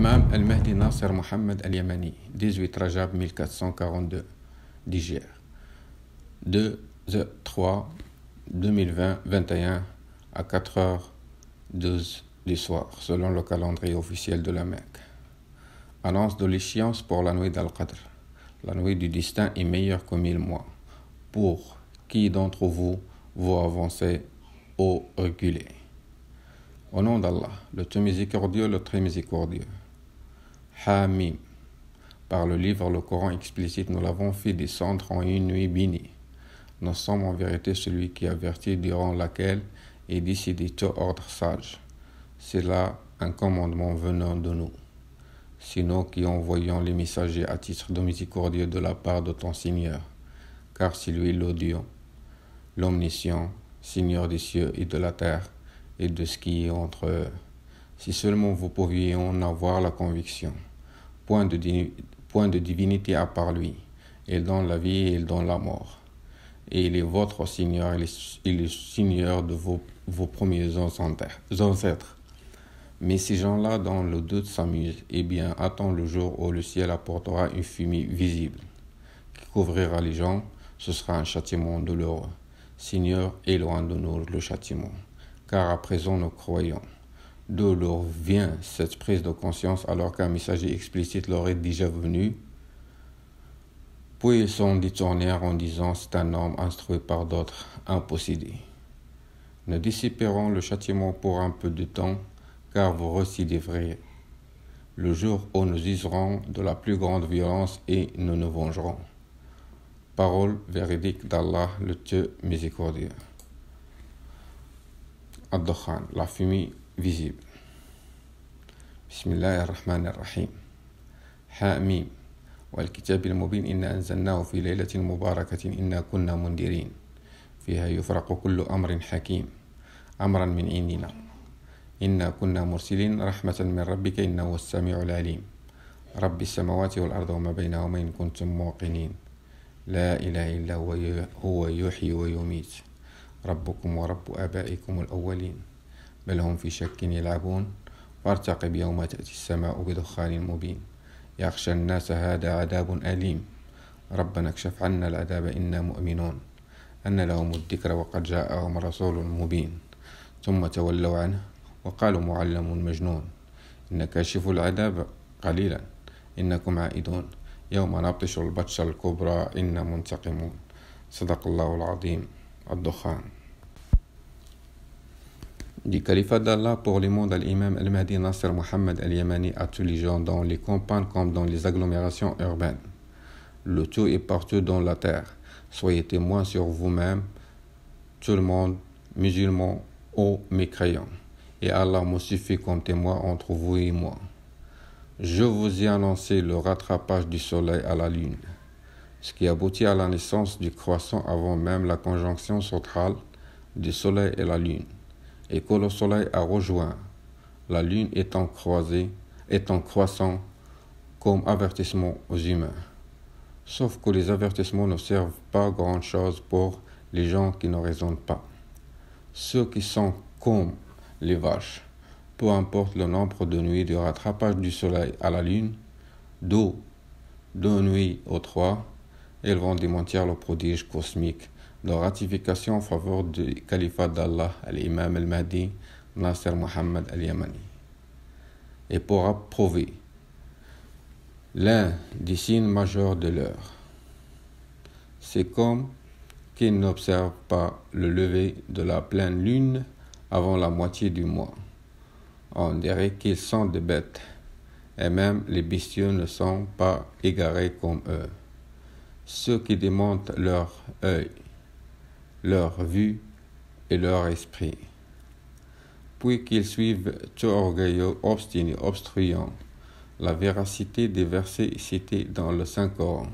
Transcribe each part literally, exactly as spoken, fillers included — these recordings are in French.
L'imam al-Mahdi Nasser Mohammed al-Yamani, dix-huit Rajab mille quatre cent quarante-deux, Niger, deux trois deux mille vingt, vingt et un à quatre heures douze du soir, selon le calendrier officiel de la Mecque. Annonce de l'échéance pour la nuit d'Al-Qadr. La nuit du destin est meilleure que mille mois. Pour qui d'entre vous vous avancez ou reculez? Au nom d'Allah, le tout miséricordieux, le très miséricordieux. Hamim. Par le livre, le Coran explicite, nous l'avons fait descendre en une nuit bénie. Nous sommes en vérité celui qui avertit durant laquelle est décidé tout ordre sage. C'est là un commandement venant de nous. C'est nous qui envoyons les messagers à titre de miséricordieux de la part de ton Seigneur, car c'est lui l'audiant, l'omniscient, Seigneur des cieux et de la terre, et de ce qui est entre eux. Si seulement vous pouviez en avoir la conviction. Point de, point de divinité à part lui. Il donne la vie et il donne la mort. Et il est votre Seigneur et le Seigneur de vos, vos premiers ancêtres. Mais ces gens-là, dans le doute, s'amusent. Eh bien, attends le jour où le ciel apportera une fumée visible qui couvrira les gens. Ce sera un châtiment douloureux. Seigneur, éloigne de nous le châtiment. Car à présent nous croyons. D'où leur vient cette prise de conscience alors qu'un messager explicite leur est déjà venu? Puis ils sont détournèrent en disant c'est un homme instruit par d'autres, impossédé. Nous dissiperons le châtiment pour un peu de temps, car vous récidiverez. Le jour où nous userons de la plus grande violence et nous nous vengerons. Parole véridique d'Allah, le Dieu miséricordieux. Ad-Dukhan, la fumée visible. Bismillah ar-Rahman ar-Rahim. Hamim. والكتاب المبين إنا أنزلناه في ليلة مباركة إنا كنا منذرين فيها يفرق كل أمر حكيم أمرا من عندنا إنا كنا مرسلين رحمة من ربك إنه هو السميع العليم رب السماوات والأرض وما بينهما إن كنتم موقنين لا إله إلا هو هو يحيي ويميت ربكم ورب آبائكم الأولين بل هم في شك يلعبون وارتقب يوم تأتي السماء بدخان مبين يخشى الناس هذا عذاب أليم ربنا اكشف عنا العذاب إنا مؤمنون أن لهم الذكر وقد جاءهم رسول مبين ثم تولوا عنه وقالوا معلم مجنون إن كاشف العذاب قليلا إنكم عائدون يوم نبطش البطشة الكبرى إنا منتقمون صدق الله العظيم. Ad-Dukhan. Du califat d'Allah pour le monde, l'imam al-Mahdi Nasser Mohammed al-Yamani à tous les gens dans les campagnes comme dans les agglomérations urbaines. Le tout est partout dans la terre. Soyez témoins sur vous-même, tout le monde, musulmans ou mécréants. Et Allah me suffit comme témoin entre vous et moi. Je vous ai annoncé le rattrapage du soleil à la lune, ce qui aboutit à la naissance du croissant avant même la conjonction centrale du soleil et la lune. Et que le soleil a rejoint, la lune étant croisée, étant croissant comme avertissement aux humains. Sauf que les avertissements ne servent pas grand-chose pour les gens qui ne raisonnent pas. Ceux qui sont comme les vaches, peu importe le nombre de nuits de rattrapage du soleil à la lune, d'où deux nuits ou trois, ils vont démentir le prodige cosmique de ratification en faveur du califat d'Allah, l'imam al-Mahdi Nasser Mohammed al-Yamani. Et pour approuver l'un des signes majeurs de l'heure, c'est comme qu'ils n'observent pas le lever de la pleine lune avant la moitié du mois. On dirait qu'ils sont des bêtes, et même les bestiaux ne sont pas égarés comme eux. Ceux qui démontent leur œil, leur vue et leur esprit, puis qu'ils suivent tout orgueilleux, obstiné, obstruant la véracité des versets cités dans le Saint-Coran.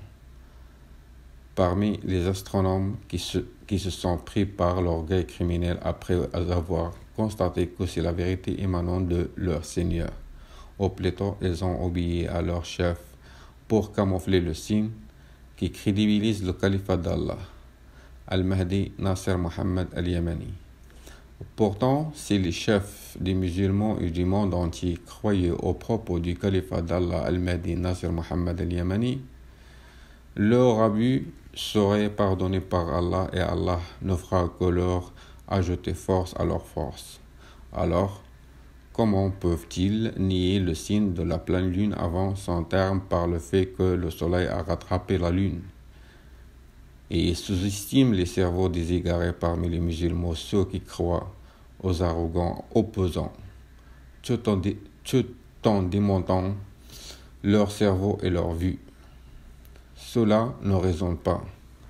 Parmi les astronomes qui se, qui se sont pris par l'orgueil criminel après avoir constaté que c'est la vérité émanant de leur Seigneur, ou plutôt ils ont obéi à leur chef pour camoufler le signe qui crédibilise le califat d'Allah, al-Mahdi Nasser Mohammed al-Yamani. Pourtant, si les chefs des musulmans et du monde entier croyaient aux propos du califat d'Allah al-Mahdi Nasir Muhammad al-Yamani, leur abus serait pardonné par Allah et Allah ne fera que leur ajouter force à leur force. Alors, comment peuvent-ils nier le signe de la pleine lune avant son terme par le fait que le soleil a rattrapé la lune? Et ils sous-estiment les cerveaux des égarés parmi les musulmans, ceux qui croient aux arrogants opposants, tout en, dé- tout en démontant leur cerveau et leur vue. Ceux-là ne raisonnent pas,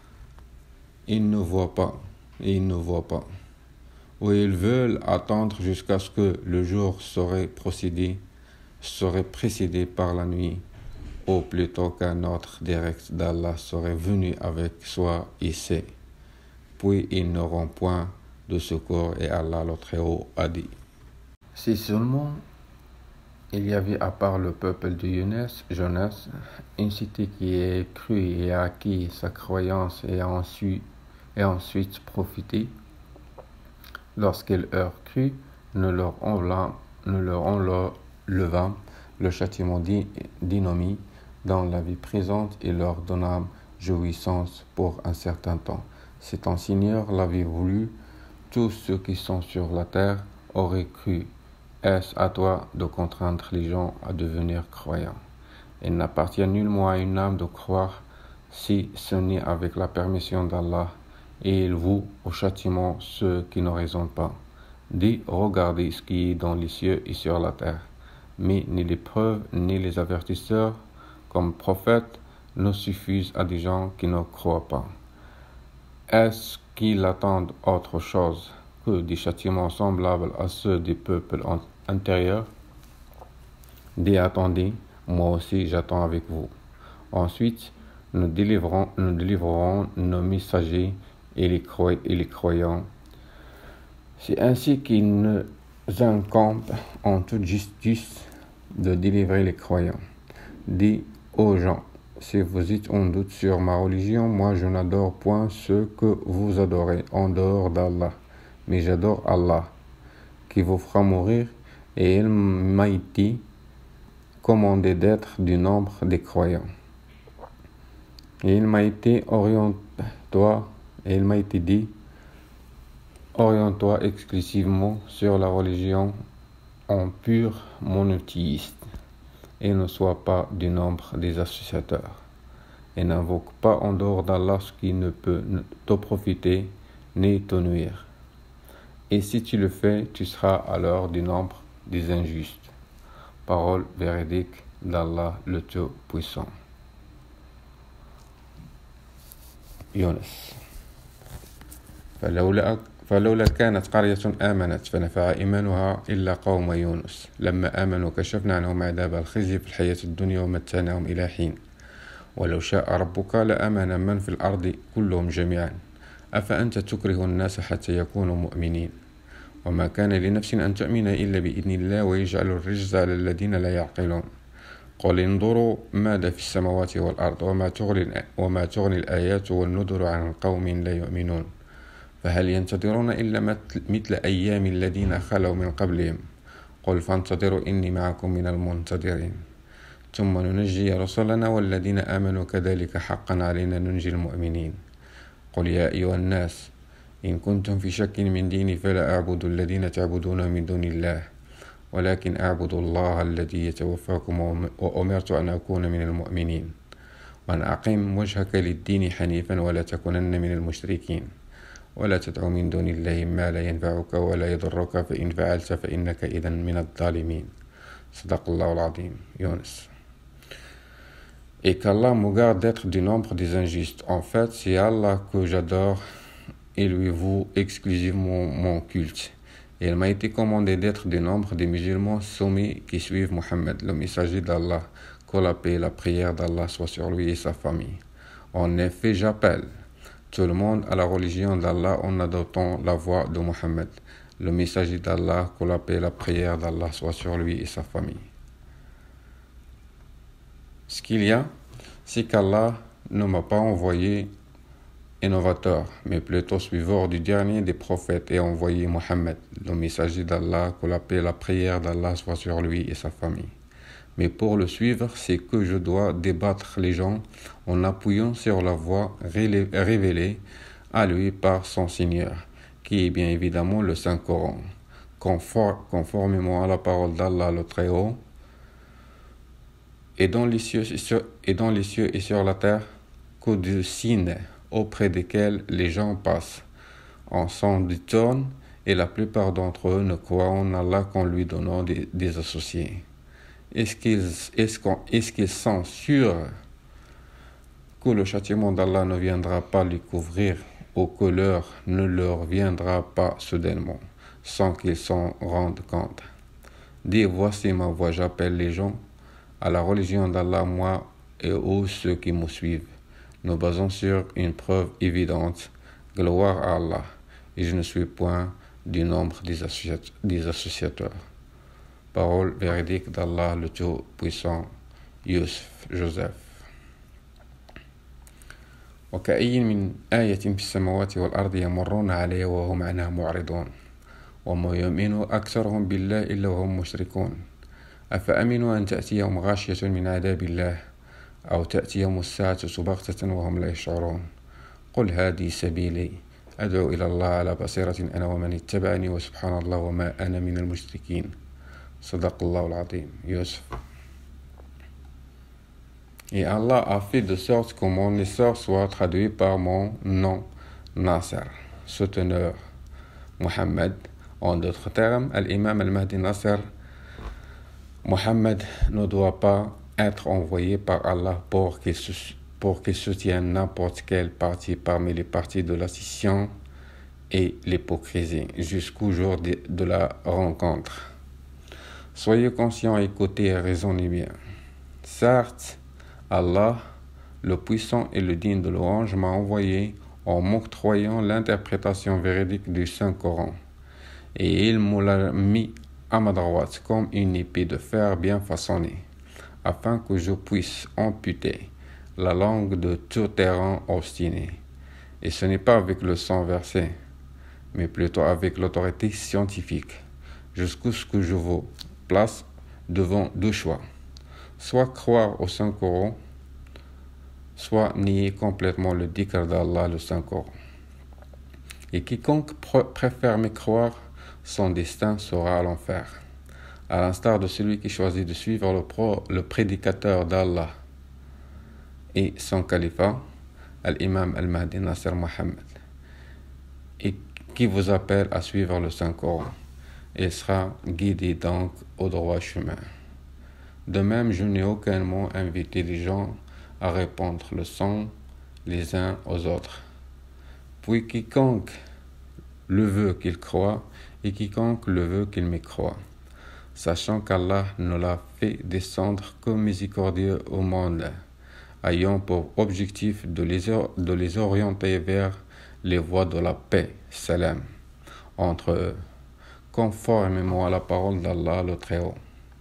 ils ne voient pas, et ils ne voient pas. Ou ils veulent attendre jusqu'à ce que le jour serait procédé, serait précédé par la nuit, ou plutôt qu'un ordre direct d'Allah serait venu avec soi et c'est. Puis ils n'auront point de secours et Allah le Très-Haut a dit. Si seulement il y avait à part le peuple de Younes, Jonas, une cité qui ait cru et a acquis sa croyance et a ensuite, et ensuite profité, lorsqu'ils eurent cru, nous leur enlevâmes, nous leur enlevâmes le châtiment d'innomie dans la vie présente et leur donnâmes jouissance pour un certain temps. Si ton Seigneur l'avait voulu, tous ceux qui sont sur la terre auraient cru. Est-ce à toi de contraindre les gens à devenir croyants? Il n'appartient nullement à une âme de croire si ce n'est avec la permission d'Allah, et il voue au châtiment ceux qui ne raisonnent pas. Dis, regardez ce qui est dans les cieux et sur la terre, mais ni les preuves ni les avertisseurs comme prophètes ne suffisent à des gens qui ne croient pas. Est-ce qu'ils attendent autre chose que des châtiments semblables à ceux des peuples antérieurs? Dis, attendez, moi aussi j'attends avec vous. Ensuite, nous délivrons, nous délivrerons nos messagers et les, croy- et les croyants. C'est ainsi qu'il nous incombe en toute justice de délivrer les croyants. Dis aux gens, si vous êtes en doute sur ma religion, moi je n'adore point ce que vous adorez en dehors d'Allah, mais j'adore Allah, qui vous fera mourir, et il m'a été commandé d'être du nombre des croyants. Et il m'a été oriente-toi, et il m'a été dit, oriente-toi exclusivement sur la religion en pur monothéiste, et ne sois pas du nombre des associateurs, et n'invoque pas en dehors d'Allah ce qui ne peut te profiter ni te nuire. Et si tu le fais, tu seras alors du nombre des injustes. Parole véridique d'Allah le Tout-Puissant. يونس. فلولا فلولا كانت قرية آمنت فنفع إيمانها إلا قوم يونس لما آمنوا كشفنا عنهم عذاب الخزي في الحياة الدنيا ومتعناهم إلى حين ولو شاء ربك لآمن من في الأرض كلهم جميعا أفأنت تكره الناس حتى يكونوا مؤمنين وما كان لنفس أن تؤمن إلا بإذن الله ويجعل الرجز على الذين لا يعقلون قل انظروا ماذا في السماوات والأرض وما تغني, وما تغني الآيات والنذر عن قوم لا يؤمنون فهل ينتظرون إلا مثل أيام الذين خلوا من قبلهم قل فانتظروا إني معكم من المنتظرين ثم ننجي رسلنا والذين آمنوا كذلك حقا علينا ننجي المؤمنين قل يا أيها الناس إن كنتم في شك من ديني فلا أعبد الذين تعبدون من دون الله ولكن أعبد الله الذي يتوفاكم وأمرت أن أكون من المؤمنين وأن أقم وجهك للدين حنيفا ولا تكونن من المشركين ولا تدع من دون الله ما لا ينفعك ولا يضرك فإن فعلت فإنك إذا من الظالمين صدق الله العظيم. Yunus. Et qu'Allah me garde d'être du nombre des injustes. En fait, c'est Allah que j'adore et lui voue exclusivement mon culte. Et il m'a été commandé d'être du nombre des musulmans soumis qui suivent Mohammed, le messager d'Allah, que la paix et la prière d'Allah soient sur lui et sa famille. En effet, j'appelle tout le monde à la religion d'Allah en adoptant la voie de Mohammed, le messager d'Allah, que la paix et la prière d'Allah soient sur lui et sa famille. Ce qu'il y a, c'est qu'Allah ne m'a pas envoyé innovateur, mais plutôt suiveur du dernier des prophètes et envoyé Mohammed, le messager d'Allah, que la paix et la prière d'Allah soient sur lui et sa famille. Mais pour le suivre, c'est que je dois débattre les gens en appuyant sur la voie révélée à lui par son Seigneur, qui est bien évidemment le Saint-Coran, conformément à la parole d'Allah le Très-Haut, et dans les cieux et dans les cieux et sur la terre, que de signes auprès desquels les gens passent. En s'en détournent, et la plupart d'entre eux ne croient en Allah qu'en lui donnant des, des associés. Est-ce qu'ils, est-ce qu'on, est-ce qu'ils sont sûrs que le châtiment d'Allah ne viendra pas les couvrir ou que l'heure ne leur viendra pas soudainement, sans qu'ils s'en rendent compte? Dis, voici ma voix, j'appelle les gens à la religion d'Allah, moi et eux ceux qui me suivent. Nous basons sur une preuve évidente, gloire à Allah, et je ne suis point du nombre des, associat- des associateurs. Parole véridique d'Allah le Tout-Puissant, Yusuf, Joseph. وكأي من آية في السماوات والأرض يمرون عليها وهم عنها معرضون وما يؤمن أكثرهم بالله إلا وهم مشركون أفأمنوا أن تأتيهم غاشية من عذاب الله أو تأتيهم الساعة بغتة وهم لا يشعرون قل هذه سبيلي أدعو إلى الله على بصيرة أنا ومن اتبعني وسبحان الله وما أنا من المشركين صدق الله العظيم. Yusuf. Et Allah a fait de sorte que mon essor soit traduit par mon nom, Nasser, souteneur, Mohammed. En d'autres termes, l'imam al-Mahdi Nasser, Mohammed ne doit pas être envoyé par Allah pour qu'il, pour qu'il soutienne n'importe quel parti parmi les partis de la scission et l'hypocrisie jusqu'au jour de, de la rencontre. Soyez conscients, écoutez et raisonnez bien. Certes, Allah, le puissant et le digne de louange, m'a envoyé en m'octroyant l'interprétation véridique du Saint-Coran, et il me l'a mis à ma droite comme une épée de fer bien façonnée, afin que je puisse amputer la langue de tout terrain obstiné. Et ce n'est pas avec le sang versé, mais plutôt avec l'autorité scientifique, jusqu'à ce que je vous place devant deux choix. Soit croire au Saint-Coran, soit nier complètement le dhikr d'Allah, le Saint-Coran. Et quiconque pr- préfère me croire, son destin sera à l'enfer, à l'instar de celui qui choisit de suivre le, pro- le prédicateur d'Allah et son califat, l'imam al-Mahdi Nasser Mohammed, et qui vous appelle à suivre le Saint-Coran. Il sera guidé donc au droit chemin. De même, je n'ai aucunement invité les gens à répandre le sang les uns aux autres. Puis quiconque le veut qu'il croie, et quiconque le veut qu'il me croie, sachant qu'Allah ne l'a fait descendre que miséricordieux au monde, ayant pour objectif de les, or- de les orienter vers les voies de la paix, salam, entre eux, conformément à la parole d'Allah le Très-Haut.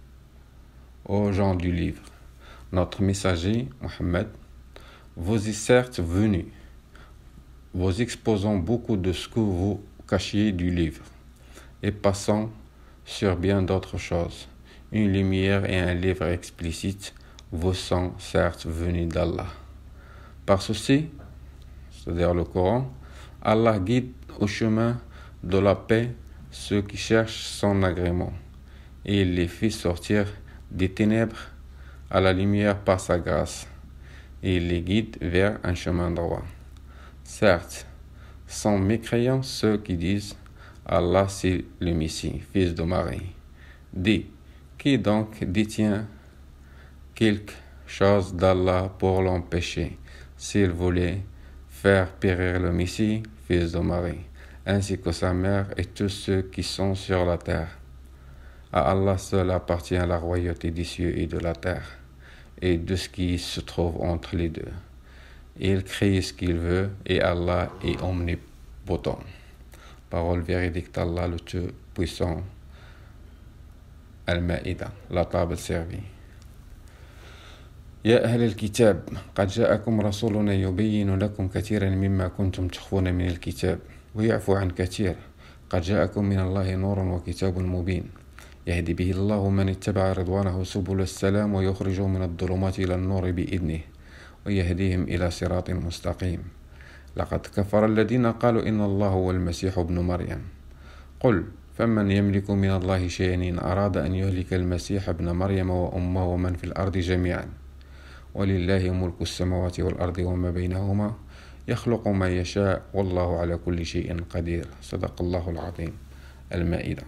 Ô gens du livre, notre messager, Mohammed, vous est certes venu, vous exposant beaucoup de ce que vous cachiez du livre, et passant sur bien d'autres choses. Une lumière et un livre explicite vous sont certes venus d'Allah. Par ceci, c'est-à-dire le Coran, Allah guide au chemin de la paix ceux qui cherchent son agrément, et il les fait sortir des ténèbres à la lumière par sa grâce, et il les guide vers un chemin droit. Certes, sont mécréants ceux qui disent « Allah c'est le Messie, fils de Marie ». Dis, qui donc détient quelque chose d'Allah pour l'empêcher, s'il voulait faire périr le Messie, fils de Marie, ainsi que sa mère et tous ceux qui sont sur la terre. À Allah seul appartient la royauté des cieux et de la terre, et de ce qui se trouve entre les deux. Il crée ce qu'il veut, et Allah est omnipotent. Parole véridique d'Allah le Tout-Puissant. Al-Maïda, la table servie. يا أهل الكتاب قد جاءكم رسولنا يبين لكم كثيرا مما كنتم تخفون من الكتاب ويعفو عن كثير قد جاءكم من الله نور وكتاب مبين يهدي به الله من اتبع رضوانه سبل السلام ويخرجهم من الظلمات إلى النور بإذنه ويهديهم إلى صراط مستقيم لقد كفر الذين قالوا إن الله هو المسيح ابن مريم قل فمن يملك من الله شيئا إن أراد أن يهلك المسيح ابن مريم وأمه ومن في الأرض جميعا ولله ملك السماوات والأرض وما بينهما يخلق ما يشاء والله على كل شيء قدير صدق الله العظيم. Al-Maïda.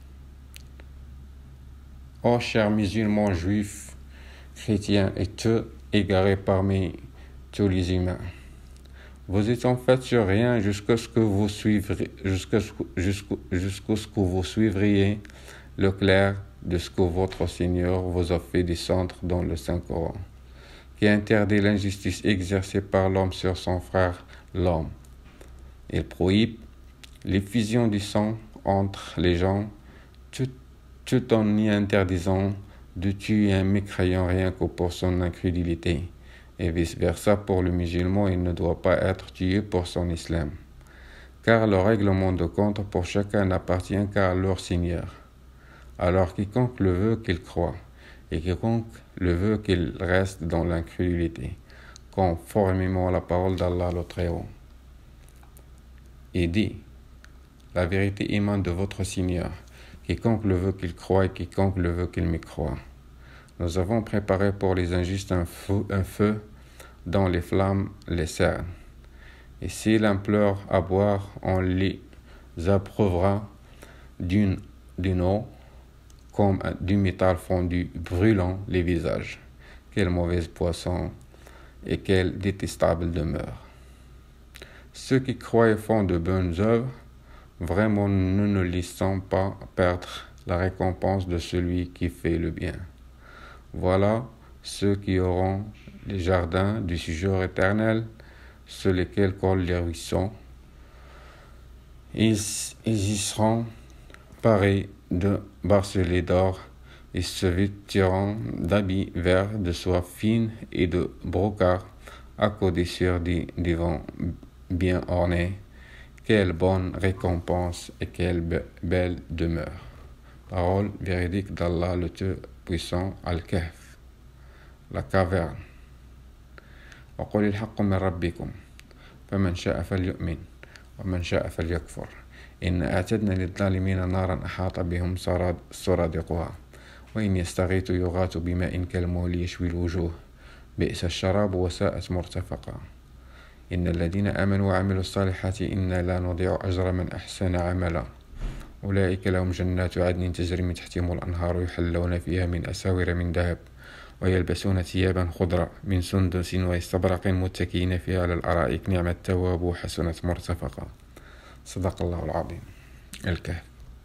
Ô chers musulmans, juifs, chrétiens et tous égarés parmi tous les humains, vous êtes en fait sur rien jusqu'à ce que vous suivriez, jusqu'à jusqu'au, jusqu'à ce que vous suivriez le clair de ce que votre Seigneur vous a fait descendre dans le Saint-Coran, qui interdit l'injustice exercée par l'homme sur son frère l'homme. Il prohibe l'effusion du sang entre les gens, tout, tout en y interdisant de tuer un mécréant rien que pour son incrédulité, et vice-versa pour le musulman, il ne doit pas être tué pour son islam, car le règlement de compte pour chacun n'appartient qu'à leur Seigneur. Alors quiconque le veut qu'il croie, et quiconque le veut qu'il reste dans l'incrédulité, conformément à la parole d'Allah le Très-Haut. Et dit, la vérité émane de votre Seigneur, quiconque le veut qu'il croie et quiconque le veut qu'il me croie. Nous avons préparé pour les injustes un feu, un feu dont les flammes les cernent. Et s'ils implorent à boire, on les approuvera d'une, d'une eau comme du métal fondu brûlant les visages. Quelle mauvaise poisson et quelle détestable demeure. Ceux qui croient et font de bonnes œuvres, vraiment nous ne laissons pas perdre la récompense de celui qui fait le bien. Voilà ceux qui auront les jardins du séjour éternel, sur lesquels coulent les ruisseaux. Ils, ils y seront parés de barcelets d'or et se vêtiront d'habits verts de soie fine et de brocart accoudés sur des divans bien ornés. Quelle bonne récompense et quelle be- belle demeure. Parole véridique d'Allah le Tout-Puissant. Al-Kahf, la caverne. وقل الحق من ربكم فمن شاء فليؤمن ومن شاء فليكفر إن أعتدنا للظالمين نارا أحاط بهم سرادقها وإن يستغيثوا يغاثوا بماء كالمهل يشوي الوجوه بئس الشراب وساءت مرتفقا إن الذين آمنوا وعملوا الصالحات إنا لا نضيع أجر من أحسن عملا أولئك لهم جنات عدن تجري من تحتهم الأنهار يحلون فيها من أساور من ذهب ويلبسون ثيابا خضرا من سندس واستبرق متكئين فيها على الأرائك نعم الثواب وحسنت مرتفقا صدق الله العظيم. Al-Kahf.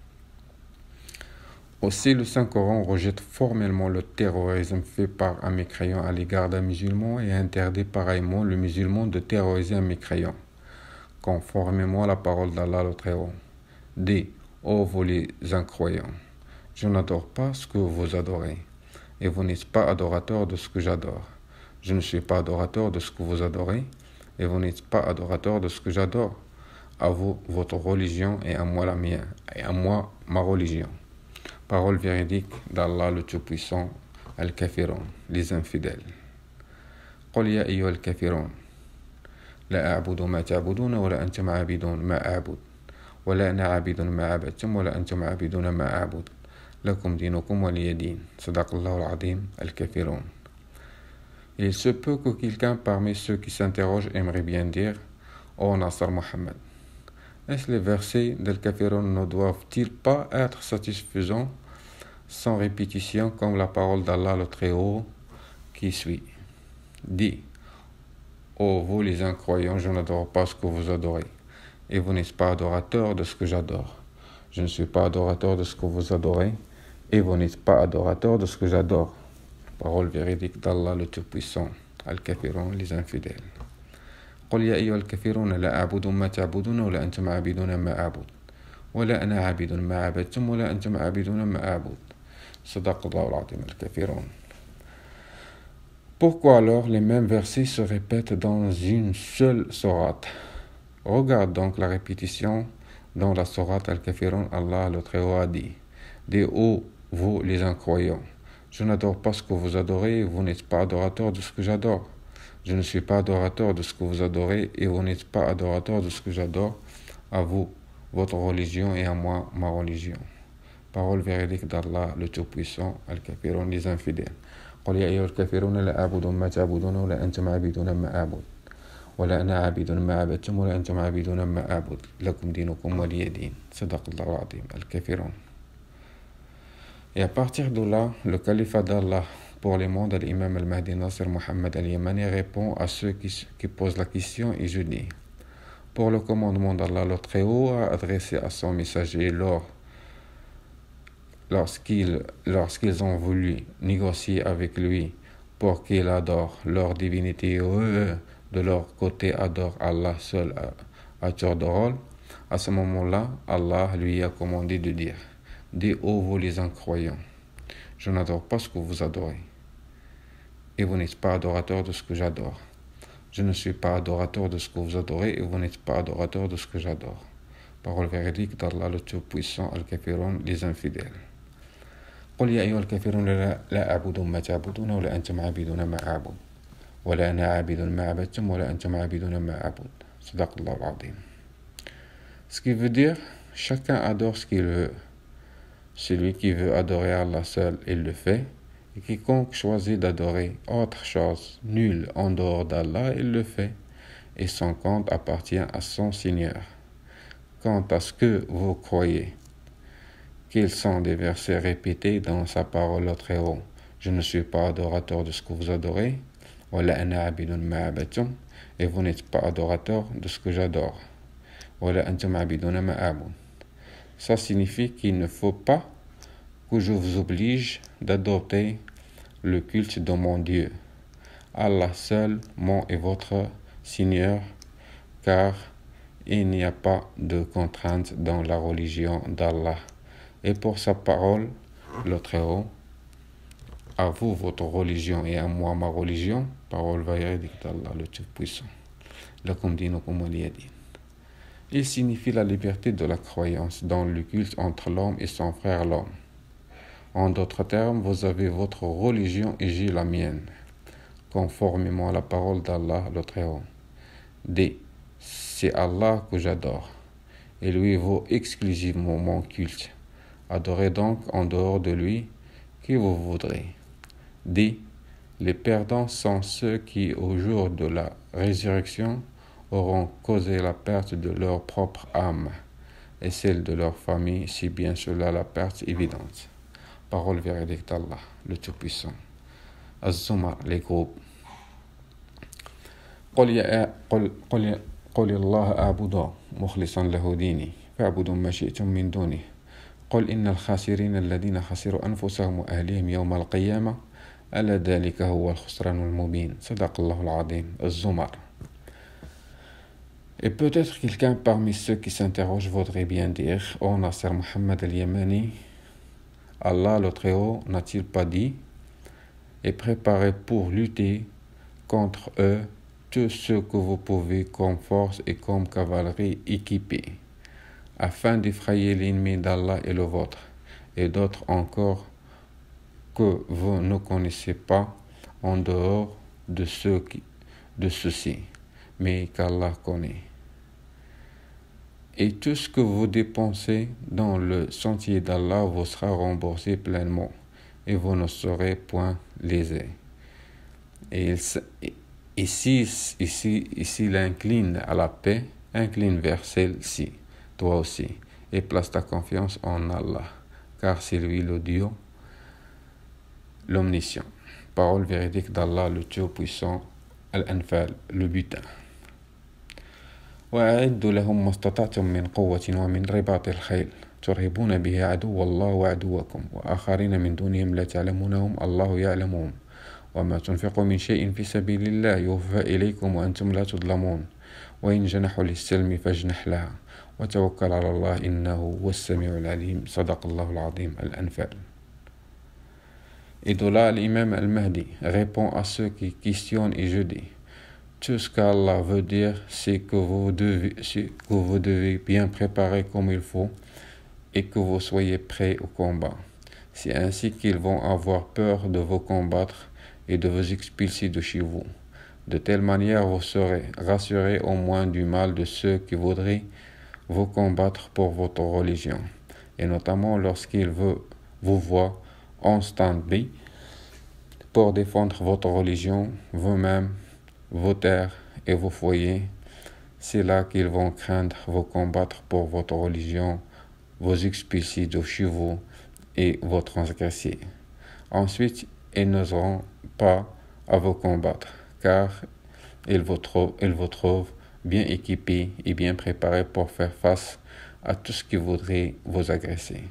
Aussi, le Saint-Coran rejette formellement le terrorisme fait par un mécréant à l'égard d'un musulman et interdit pareillement le musulman de terroriser un mécréant, conformément à la parole d'Allah le Très-Haut. Dis, ô vous les incroyants, je n'adore pas ce que vous adorez, et vous n'êtes pas adorateurs de ce que j'adore. Je ne suis pas adorateur de ce que vous adorez, et vous n'êtes pas adorateurs de ce que j'adore. À vous, votre religion, et à moi la mienne, et à moi, ma religion. Parole véridique d'Allah le Tout-Puissant. Al-Kafirun, les infidèles. قل يا أيها الكافرون لا أعبد ما تعبدون ولا أنتم عابدون ما أعبد ولا أنا عابد ما عبدتم ولا أنتم عابدون ما أعبد لكم دينكم ولي دين صدق الله العظيم. Al-Kafirun. Il se peut que quelqu'un parmi ceux qui s'interrogent aimerait bien dire ô Nasr Mohammed, est-ce les versets d'Al-Kafirun ne doivent-ils pas être satisfaisants sans répétition comme la parole d'Allah le Très-Haut qui suit? Dit, ô vous les incroyants, je n'adore pas ce que vous adorez, et vous n'êtes pas adorateurs de ce que j'adore. Je ne suis pas adorateur de ce que vous adorez, et vous n'êtes pas adorateur de ce que j'adore. Parole véridique d'Allah le Tout-Puissant. Al-Kafirun, les infidèles. قل يا أيها الكافرون لا أعبد ما تعبدون ولا أنتم عابدون ما أعبد ولا أنا عابد ما عبدتم ولا أنتم عابدون ما أعبد صدق الله العظيم. الكافرون. Pourquoi alors les mêmes versets se répètent dans une seule sourate? Regarde donc la répétition dans la sourate Al-Kafirun. Allah le Très-Haut a dit: Des hauts, vous les incroyants, je n'adore pas ce que vous adorez, et vous n'êtes pas adorateurs de ce que j'adore. Je ne suis pas adorateur de ce que vous adorez, et vous n'êtes pas adorateur de ce que j'adore. À vous, votre religion, et à moi, ma religion. Parole véridique d'Allah, le Tout-Puissant. Al-Kafirun, les infidèles. قل يا أيها الكافرون لا أعبد ما تعبدون ولا أنتم عابدون ما أعبد ولا أنا عابد ما عبدتم ولا أنتم عابدون ما أعبد لكم دينكم ولي دين. صدق الله العظيم. Al-Kafirun. Et à partir de là, le califat d'Allah pour les mondes, l'imam al-Mahdi Nasr Mohammed al-Yamani répond à ceux qui, qui posent la question, et je dis: pour le commandement d'Allah le Très-Haut a adressé à son messager lors Lorsqu'ils, lorsqu'ils ont voulu négocier avec lui pour qu'il adore leur divinité, et eux, de leur côté, adorent Allah seul à, à tour de rôle, à ce moment-là, Allah lui a commandé de dire: Dis, ô vous les incroyants, je n'adore pas ce que vous adorez, et vous n'êtes pas adorateurs de ce que j'adore. Je ne suis pas adorateur de ce que vous adorez, et vous n'êtes pas adorateurs de ce que j'adore. Parole véridique d'Allah le Tout-Puissant. Al-Kafirun, les infidèles. قل يا أيها الكافرون لا أعبد ما تعبدون ولا أنتم عابدون ما أعبد ولا أنا عابد ما عبدتم ولا أنتم عابدون ما أعبد صدق الله العظيم. Ce qui veut dire, chacun adore ce qu'il veut. Celui qui veut adorer Allah seul, il le fait, et quiconque choisit d'adorer autre chose, nul en dehors d'Allah, il le fait, et son compte appartient à son Seigneur. Quant à ce que vous croyez qu'ils sont des versets répétés dans sa parole au Très-Haut: je ne suis pas adorateur de ce que vous adorez, et vous n'êtes pas adorateur de ce que j'adore. Ça signifie qu'il ne faut pas que je vous oblige d'adopter le culte de mon Dieu. Allah seul, mon et votre Seigneur, car il n'y a pas de contrainte dans la religion d'Allah. Et pour sa parole, le Très-Haut: à vous votre religion et à moi ma religion. Parole véridique d'Allah le Tout-Puissant. Lakum dinukum waliya din. Il signifie la liberté de la croyance dans le culte entre l'homme et son frère l'homme. En d'autres termes, vous avez votre religion et j'ai la mienne, conformément à la parole d'Allah le Très-Haut. Dis: c'est Allah que j'adore, et lui vaut exclusivement mon culte. Adorez donc en dehors de lui qui vous voudrez. Dis: les perdants sont ceux qui, au jour de la résurrection, auront causé la perte de leur propre âme et celle de leur famille, si bien cela la perte évidente. Parole véridique d'Allah, le Tout-Puissant. Az-Zumar, les groupes. قل يا قل قل قل الله أعبد مخلصا له ديني فاعبدوا ما شئتم من دونه قل إن الخاسرين الذين خسروا أنفسهم وأهليهم يوم القيامة ألا ذلك هو الخسران المبين صدق الله العظيم. الزمر. Et peut-être quelqu'un parmi ceux qui s'interrogent voudrait bien dire: ô Nasr Mohammed al-Yamani, Allah le Très-Haut n'a-t-il pas dit: et préparez pour lutter contre eux tout ce que vous pouvez comme force et comme cavalerie équipée, afin d'effrayer l'ennemi d'Allah et le vôtre, et d'autres encore que vous ne connaissez pas en dehors de, ceux qui, de ceux-ci, mais qu'Allah connaît. Et tout ce que vous dépensez dans le sentier d'Allah vous sera remboursé pleinement, et vous ne serez point lésés. Et ici, ici, ici, l'incline à la paix, incline vers celle-ci, toi aussi, et place ta confiance en Allah, car c'est lui le Dieu, l'omniscient. Parole véridique d'Allah, le Tout-Puissant. Al-Anfal, le butin. وأعدوا لهم ما استطعتم من قوة ومن رباط الخيل ترهبون به عدو الله وعدوكم وآخرين من دونهم لا تعلمونهم الله يعلمهم وما تنفقوا من شيء في سبيل الله يوفى إليكم وأنتم لا تظلمون وإن جنحوا للسلم فاجنح لها وتوكل على الله إنه هو السميع العليم صدق الله العظيم. Al-Anfal. Et de là, l'imam al-Mahdi répond à ceux qui questionnent et je dis, tout ce qu'Allah veut dire, c'est que vous devez, c'est que vous devez bien préparer comme il faut et que vous soyez prêts au combat. C'est ainsi qu'ils vont avoir peur de vous combattre et de vous expulser de chez vous. De telle manière, vous serez rassurés au moins du mal de ceux qui voudraient vous combattre pour votre religion, et notamment lorsqu'ils vous voient en stand-by pour défendre votre religion, vous-même, vos terres et vos foyers. C'est là qu'ils vont craindre vous combattre pour votre religion, vous expulser de chez vous et vous transgresser. Ensuite, ils n'oseront pas à vous combattre, car ils vous trouvent, ils vous trouvent bien équipés et bien préparés pour faire face à tout ce qui voudrait vous agresser.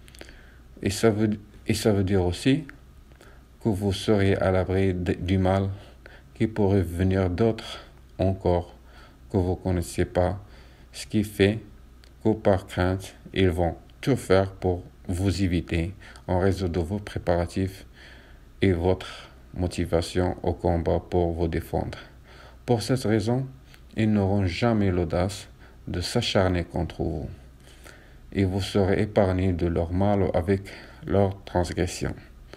Et ça veut, et ça veut dire aussi que vous serez à l'abri du mal qui pourrait venir d'autres encore que vous ne connaissez pas, ce qui fait que par crainte, ils vont tout faire pour vous éviter en raison de vos préparatifs et votre motivation au combat pour vous défendre. Pour cette raison, ils n'auront jamais l'audace de s'acharner contre vous, et vous serez épargnés de leur mal avec leur transgression.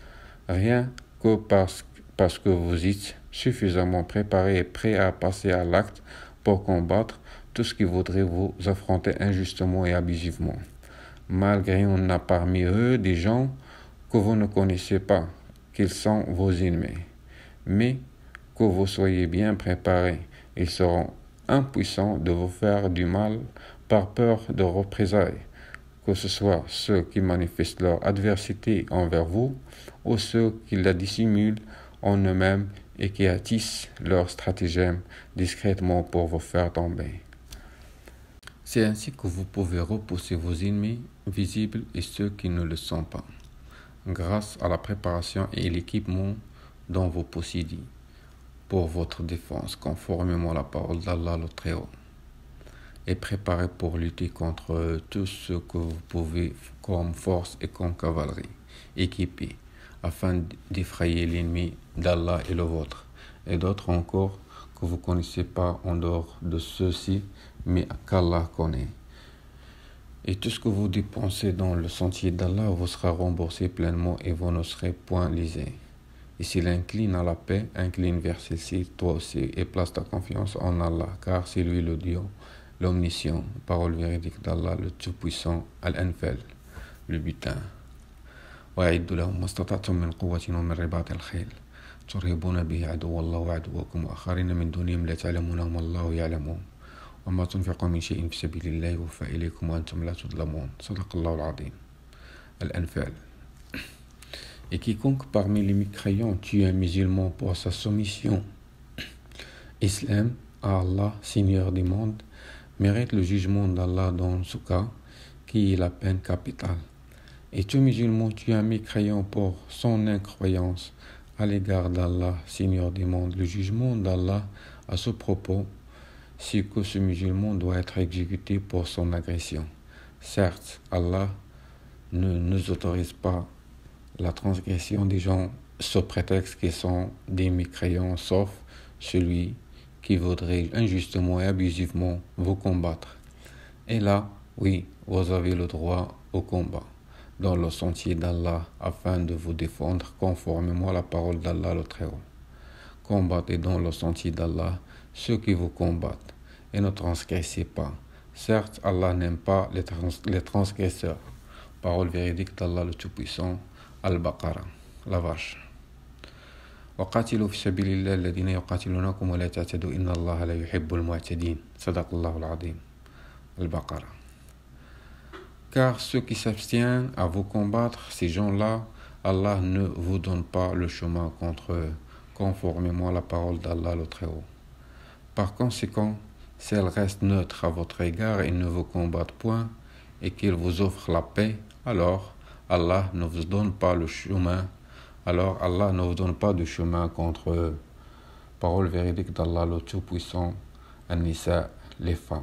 Rien que parce, parce que vous êtes suffisamment préparés et prêts à passer à l'acte pour combattre tout ce qui voudrait vous affronter injustement et abusivement. Malgré on a parmi eux des gens que vous ne connaissez pas, qu'ils sont vos ennemis, mais que vous soyez bien préparés, ils seront impuissants de vous faire du mal par peur de représailles, que ce soit ceux qui manifestent leur adversité envers vous ou ceux qui la dissimulent en eux-mêmes et qui attissent leurs stratagèmes discrètement pour vous faire tomber. C'est ainsi que vous pouvez repousser vos ennemis visibles et ceux qui ne le sont pas, grâce à la préparation et l'équipement dont vous possédez pour votre défense, conformément à la parole d'Allah le Très-Haut, et préparez pour lutter contre tout ce que vous pouvez comme force et comme cavalerie, équipés, afin d'effrayer l'ennemi d'Allah et le vôtre, et d'autres encore que vous ne connaissez pas en dehors de ceux-ci, mais qu'Allah connaît. Et tout ce que vous dépensez dans le sentier d'Allah vous sera remboursé pleinement et vous ne serez point lésés. Et s'il incline à la paix, incline vers celle-ci, toi aussi, et place ta confiance en Allah, car c'est lui le Dieu, l'omniscient, parole véridique d'Allah, le Tout-Puissant, Al-Anfal, le butin. وأعدوا لهم ما استطعتم من قوة ومن رباط الخيل ترهبون به عدو الله وعدوكم وآخرين من دونهم لا تعلمونهم الله يعلمون وما تنفقوا من شيء في سبيل الله يوفى إليكم وأنتم لا تظلمون صدق الله العظيم. Al-Anfal. Et quiconque parmi les mécréants tue un musulman pour sa soumission, Islam, à Allah, Seigneur du monde, mérite le jugement d'Allah dans ce cas, qui est la peine capitale. Et tout musulman tue un mécréant pour son incroyance à l'égard d'Allah, Seigneur du monde. Le jugement d'Allah à ce propos, c'est que ce musulman doit être exécuté pour son agression. Certes, Allah ne nous autorise pas la transgression des gens sous prétexte qu'ils sont des mécréants, sauf celui qui voudrait injustement et abusivement vous combattre. Et là, oui, vous avez le droit au combat dans le sentier d'Allah afin de vous défendre conformément à la parole d'Allah le Très-Haut. Combattez dans le sentier d'Allah ceux qui vous combattent et ne transgressez pas. Certes, Allah n'aime pas les, trans les transgresseurs. Parole véridique d'Allah le Tout-Puissant, Al-Baqarah, la vache. وقاتلوا في سبيل الله الذين يقاتلونكم ولا تعتدوا إن الله لا يحب المعتدين صدق الله العظيم. Al-Baqarah. Car ceux qui s'abstiennent à vous combattre, ces gens-là, Allah ne vous donne pas le chemin contre eux, conformément à la parole d'Allah le Très-Haut. Par conséquent, si elles restent neutres à votre égard et ne vous combattent point, et qu'ils vous offrent la paix, alors Allah ne vous donne pas le chemin, alors Allah ne vous donne pas de chemin contre eux. Parole véridique d'Allah le Tout-Puissant, An-Nisa, les femmes.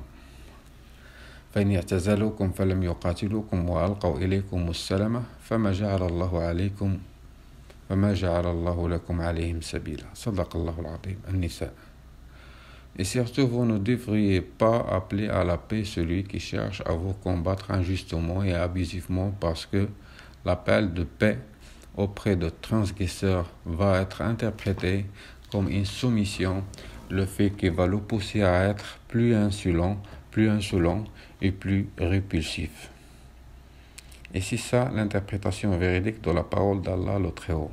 فإن اعتزلوكم فلم يقاتلوكم وألقوا إليكم السلام فما جعل الله عليكم وما جعل الله لكم عليهم سبيلا صدق الله العظيم النساء. Et surtout, vous ne devriez pas appeler à la paix celui qui cherche à vous combattre injustement et abusivement, parce que l'appel de paix auprès de transgresseurs va être interprété comme une soumission, le fait qu'il va le pousser à être plus insolent, plus insolent et plus répulsif. Et c'est ça l'interprétation véridique de la parole d'Allah le Très-Haut.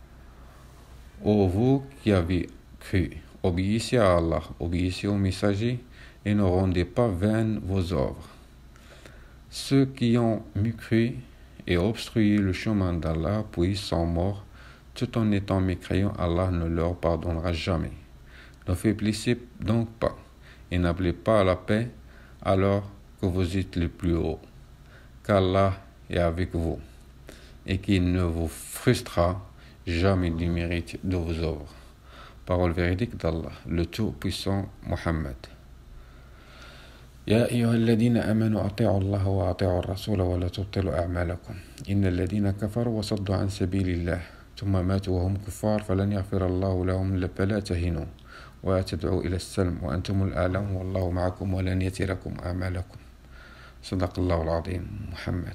Ô vous qui avez cru, obéissez à Allah, obéissez aux messagers et ne rendez pas vaines vos œuvres. Ceux qui ont mécru et obstrué le chemin d'Allah puis sont morts tout en étant mécréants, Allah ne leur pardonnera jamais. Ne faiblissez donc pas et n'appelez pas à la paix alors que vous êtes le plus haut, qu'Allah est avec vous et qu'il ne vous frustrera jamais du mérite de vos œuvres. Parole véridique d'Allah, le Tout-Puissant Muhammad. يا أيها الذين آمنوا أطيعوا الله وأطيعوا الرسول ولا تبطلوا أعمالكم إن الذين كفروا وصدوا عن سبيل الله ثم ماتوا وهم كفار فلن يغفر الله لهم فلا تهنوا وتدعوا إلى السلم وأنتم الأعلم والله معكم ولن يتركم أعمالكم صدق الله العظيم محمد.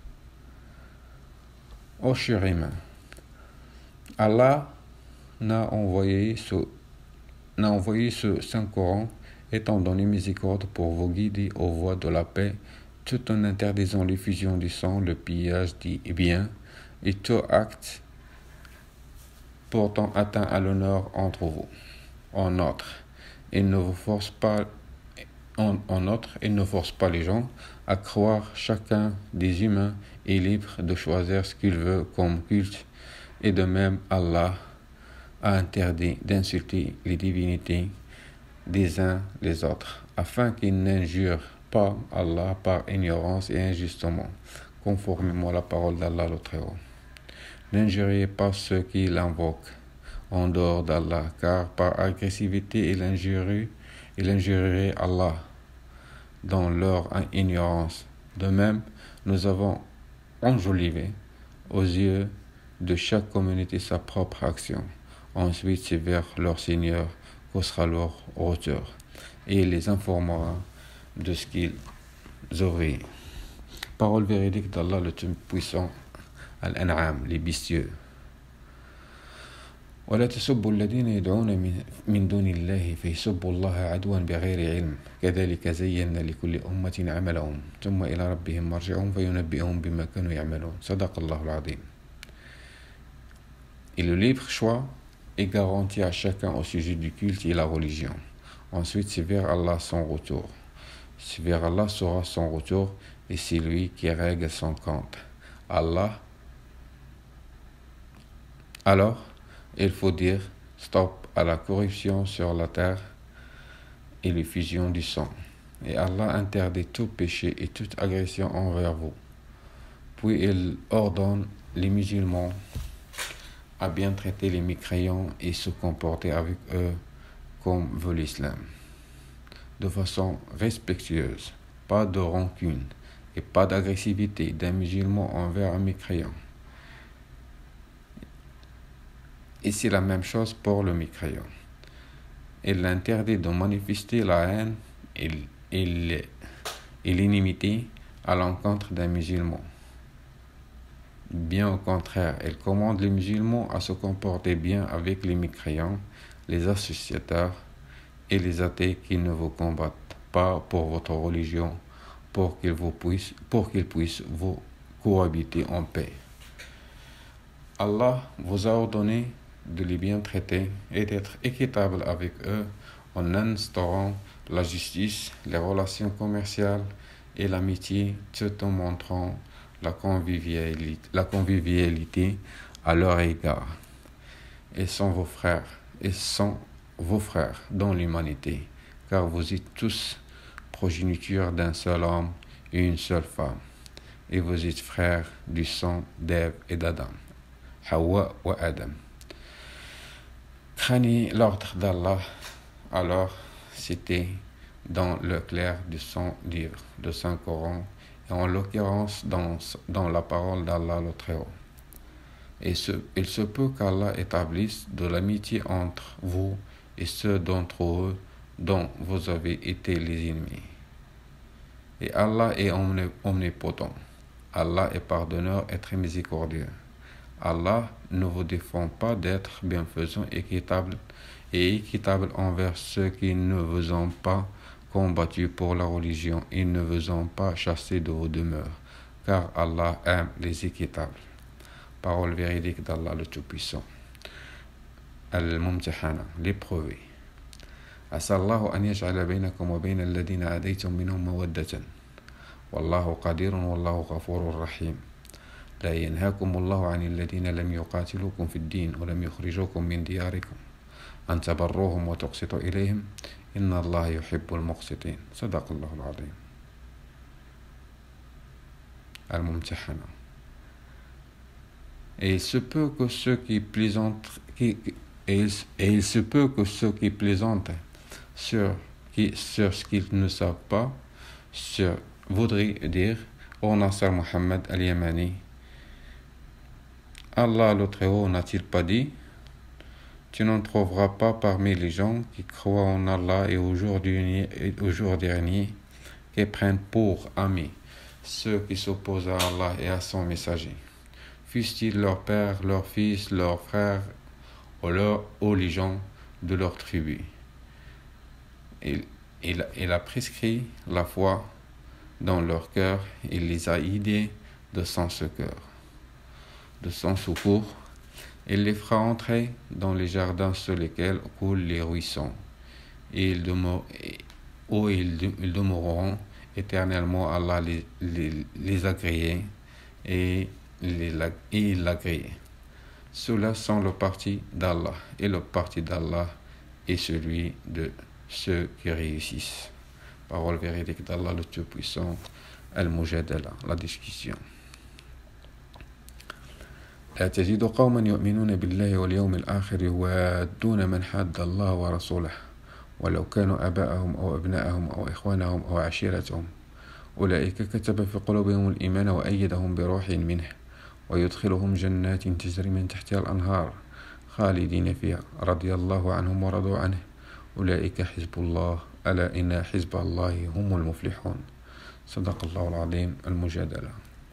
Ô chers humains, Allah n'a envoyé ce, n'a envoyé ce Saint-Coran étant donné miséricorde pour vous guider aux voies de la paix, tout en interdisant l'effusion du sang, le pillage des biens et tout acte portant atteinte à l'honneur entre vous. En outre, il ne vous force pas, en, en outre, il ne force pas les gens à croire. Chacun des humains est libre de choisir ce qu'il veut comme culte, et de même Allah a interdit d'insulter les divinités des uns les autres, afin qu'ils n'injurent pas Allah par ignorance et injustement, conformément à la parole d'Allah le Très-Haut. N'injuriez pas ceux qui l'invoquent en dehors d'Allah, car par agressivité ils injurient, ils injurieraient Allah dans leur ignorance. De même, nous avons enjolivé aux yeux de chaque communauté sa propre action. Ensuite, c'est vers leur Seigneur que sera leur retour, et il les informera de ce qu'ils auraient. Parole véridique d'Allah le Tout-Puissant, Al-An'am, les bestiaux. ولا تسبوا الذين يدعون من دون الله فيسبوا الله عدوا بغير علم كذلك زينا لكل أمة عملهم ثم إلى ربهم مرجعهم فينبئهم بما كانوا يعملون صدق الله العظيم. Et le libre choix est garanti à chacun au sujet du culte et la religion. Ensuite, c'est vers Allah son retour. C'est vers Allah sera son retour, et c'est lui qui règle son compte. Allah. Alors, il faut dire stop à la corruption sur la terre et l'effusion du sang. Et Allah interdit tout péché et toute agression envers vous. Puis il ordonne les musulmans à bien traiter les mécréants et se comporter avec eux comme veut l'islam, de façon respectueuse, pas de rancune et pas d'agressivité d'un musulman envers un mécréant. Et c'est la même chose pour le mécréant. Il interdit de manifester la haine et, et, et l'inimité à l'encontre d'un musulman. Bien au contraire, il commande les musulmans à se comporter bien avec les mécréants, les associateurs et les athées qui ne vous combattent pas pour votre religion, pour qu'ils vous puissent, pour qu'ils puissent vous cohabiter en paix. Allah vous a ordonné de les bien traiter et d'être équitable avec eux en instaurant la justice, les relations commerciales et l'amitié, tout en montrant la convivialité, la convivialité à leur égard. Ils sont vos frères, ils sont vos frères dans l'humanité, car vous êtes tous progéniture d'un seul homme et une seule femme, et vous êtes frères du sang d'Ève et d'Adam, Hawa wa Adam. Craignez l'ordre d'Allah, alors c'était dans le clair du Saint livre, de Saint-Coran, et en l'occurrence dans, dans la parole d'Allah le Très-Haut. Et ce, il se peut qu'Allah établisse de l'amitié entre vous et ceux d'entre eux dont vous avez été les ennemis. Et Allah est omnipotent. Allah est pardonneur et très miséricordieux. Allah ne vous défend pas d'être bienfaisant, équitable et équitable envers ceux qui ne vous ont pas combattu pour la religion et ne vous ont pas chassé de vos demeures, car Allah aime les équitables. Parole véridique d'Allah le Tout-Puissant. Al-Mumtahana, l'épreuvé. Asallahu an yaj'ala baynakum wa bayna alladhina adaytum minhum mawaddatan. Wallahu qadirun wallahu ghafurur rahim. لا ينهاكم الله عن الذين لم يقاتلوكم في الدين ولم يخرجوكم من دياركم أن تبروهم وتقسطوا إليهم إن الله يحب المقسطين. صدق الله العظيم. Al-Mumtahana. Et il se peut que ceux qui plaisantent, qui, et, il, et il se peut que ceux qui plaisantent sur, qui, sur ce qu'ils ne savent pas, sur, voudraient dire, ô Nasser Mohammed al-Yamani, Allah le Très-Haut n'a-t-il pas dit, tu n'en trouveras pas parmi les gens qui croient en Allah et au jour, du, au jour dernier, qui prennent pour amis ceux qui s'opposent à Allah et à son messager, fussent-ils leur père, leur fils, leurs frères ou, leur, ou les gens de leur tribu. Il, il, il a prescrit la foi dans leur cœur, il les a aidés de son secours. de son secours, il les fera entrer dans les jardins sur lesquels coulent les ruisseaux, et ils demeure, où ils, ils demeureront éternellement. Allah les, les, les agréés et, les, et il l'agréé. Ceux-là sont le parti d'Allah, et le parti d'Allah est celui de ceux qui réussissent. Parole véridique d'Allah le Tout-Puissant, Al-Mujadala, la discussion. لا تجد قوما يؤمنون بالله واليوم الآخر يوادون من حاد الله ورسوله ولو كانوا آباءهم أو أبناءهم أو إخوانهم أو عشيرتهم أولئك كتب في قلوبهم الإيمان وأيدهم بروح منه ويدخلهم جنات تجري من تحتها الأنهار خالدين فيها رضي الله عنهم ورضوا عنه أولئك حزب الله ألا إن حزب الله هم المفلحون. صدق الله العظيم. المجادلة.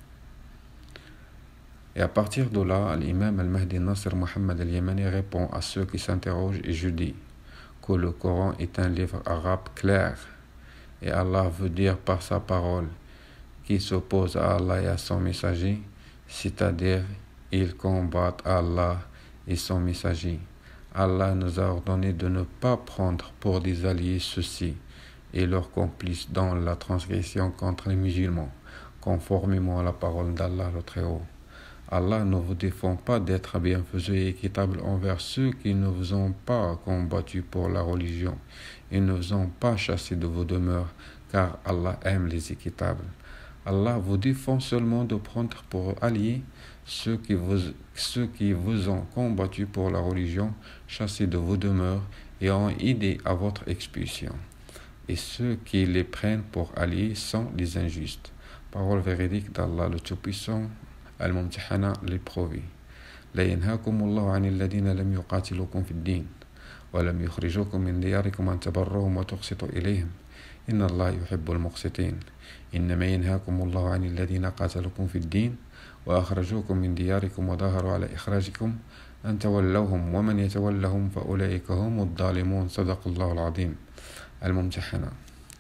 Et à partir de là, l'imam al-Mahdi Nasser Mohammed al-Yamani répond à ceux qui s'interrogent et je dis que le Coran est un livre arabe clair et Allah veut dire par sa parole qui s'oppose à Allah et à son messager, c'est-à-dire ils combattent Allah et son messager. Allah nous a ordonné de ne pas prendre pour des alliés ceux-ci et leurs complices dans la transgression contre les musulmans, conformément à la parole d'Allah le Très-Haut. Allah ne vous défend pas d'être bienfaisant et équitable envers ceux qui ne vous ont pas combattu pour la religion et ne vous ont pas chassé de vos demeures, car Allah aime les équitables. Allah vous défend seulement de prendre pour alliés ceux qui vous, ceux qui vous ont combattu pour la religion, chassé de vos demeures et ont aidé à votre expulsion. Et ceux qui les prennent pour alliés sont les injustes. Parole véridique d'Allah le Tout-Puissant. الممتحنة l'épreuvé. لا ينهاكم الله عن الذين لم يقاتلوكم في الدين ولم يخرجوكم من دياركم أن تبروهم وتقسطوا إليهم إن الله يحب المقسطين إنما ينهاكم الله عن الذين قاتلوكم في الدين وأخرجوكم من دياركم وظاهروا على إخراجكم أن تولوهم ومن يتولهم فأولئك هم الظالمون. صدق الله العظيم. الممتحنة.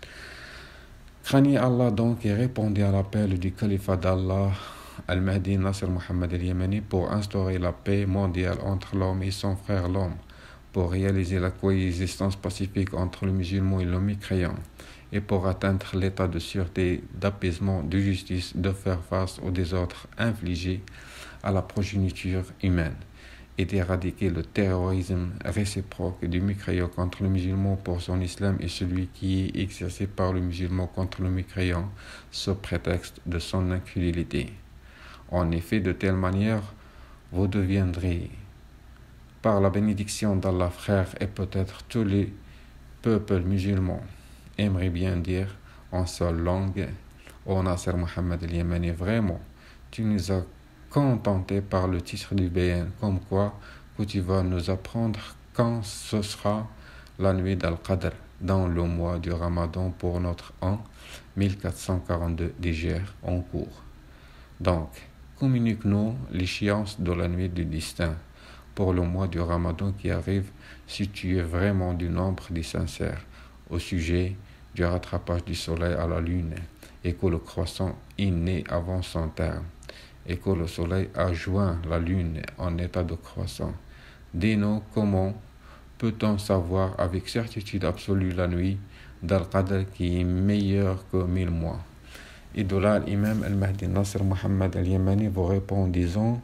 Craignez Allah donc et répondez à l'appel du califat d'Allah Al-Mahdi Nasser Mohammed al-Yamani pour instaurer la paix mondiale entre l'homme et son frère l'homme, pour réaliser la coexistence pacifique entre le musulman et le mécréant, et pour atteindre l'état de sûreté, d'apaisement, de justice, de faire face aux désordres infligés à la progéniture humaine, et d'éradiquer le terrorisme réciproque du mécréant contre le musulman pour son islam et celui qui est exercé par le musulman contre le mécréant sous prétexte de son incrédulité. En effet, de telle manière, vous deviendrez, par la bénédiction d'Allah, frères, et peut-être tous les peuples musulmans aimeraient bien dire en seule langue, ô Nasser Mohammed al-Yamani, vraiment, tu nous as contentés par le titre du Bayan, comme quoi que tu vas nous apprendre quand ce sera la nuit d'Al-Qadr dans le mois du Ramadan pour notre an mille quatre cent quarante-deux d'Hégire en cours. Donc, communique-nous l'échéance de la nuit du destin pour le mois du Ramadan qui arrive si tu es vraiment du nombre des sincères au sujet du rattrapage du soleil à la lune et que le croissant est né avant son terme et que le soleil a joint la lune en état de croissant. Dis-nous comment peut-on savoir avec certitude absolue la nuit d'Al-Qadr qui est meilleure que mille mois? Et de là, l'imam al-Mahdi Nasr Mohammed al-Yamani vous répond en disant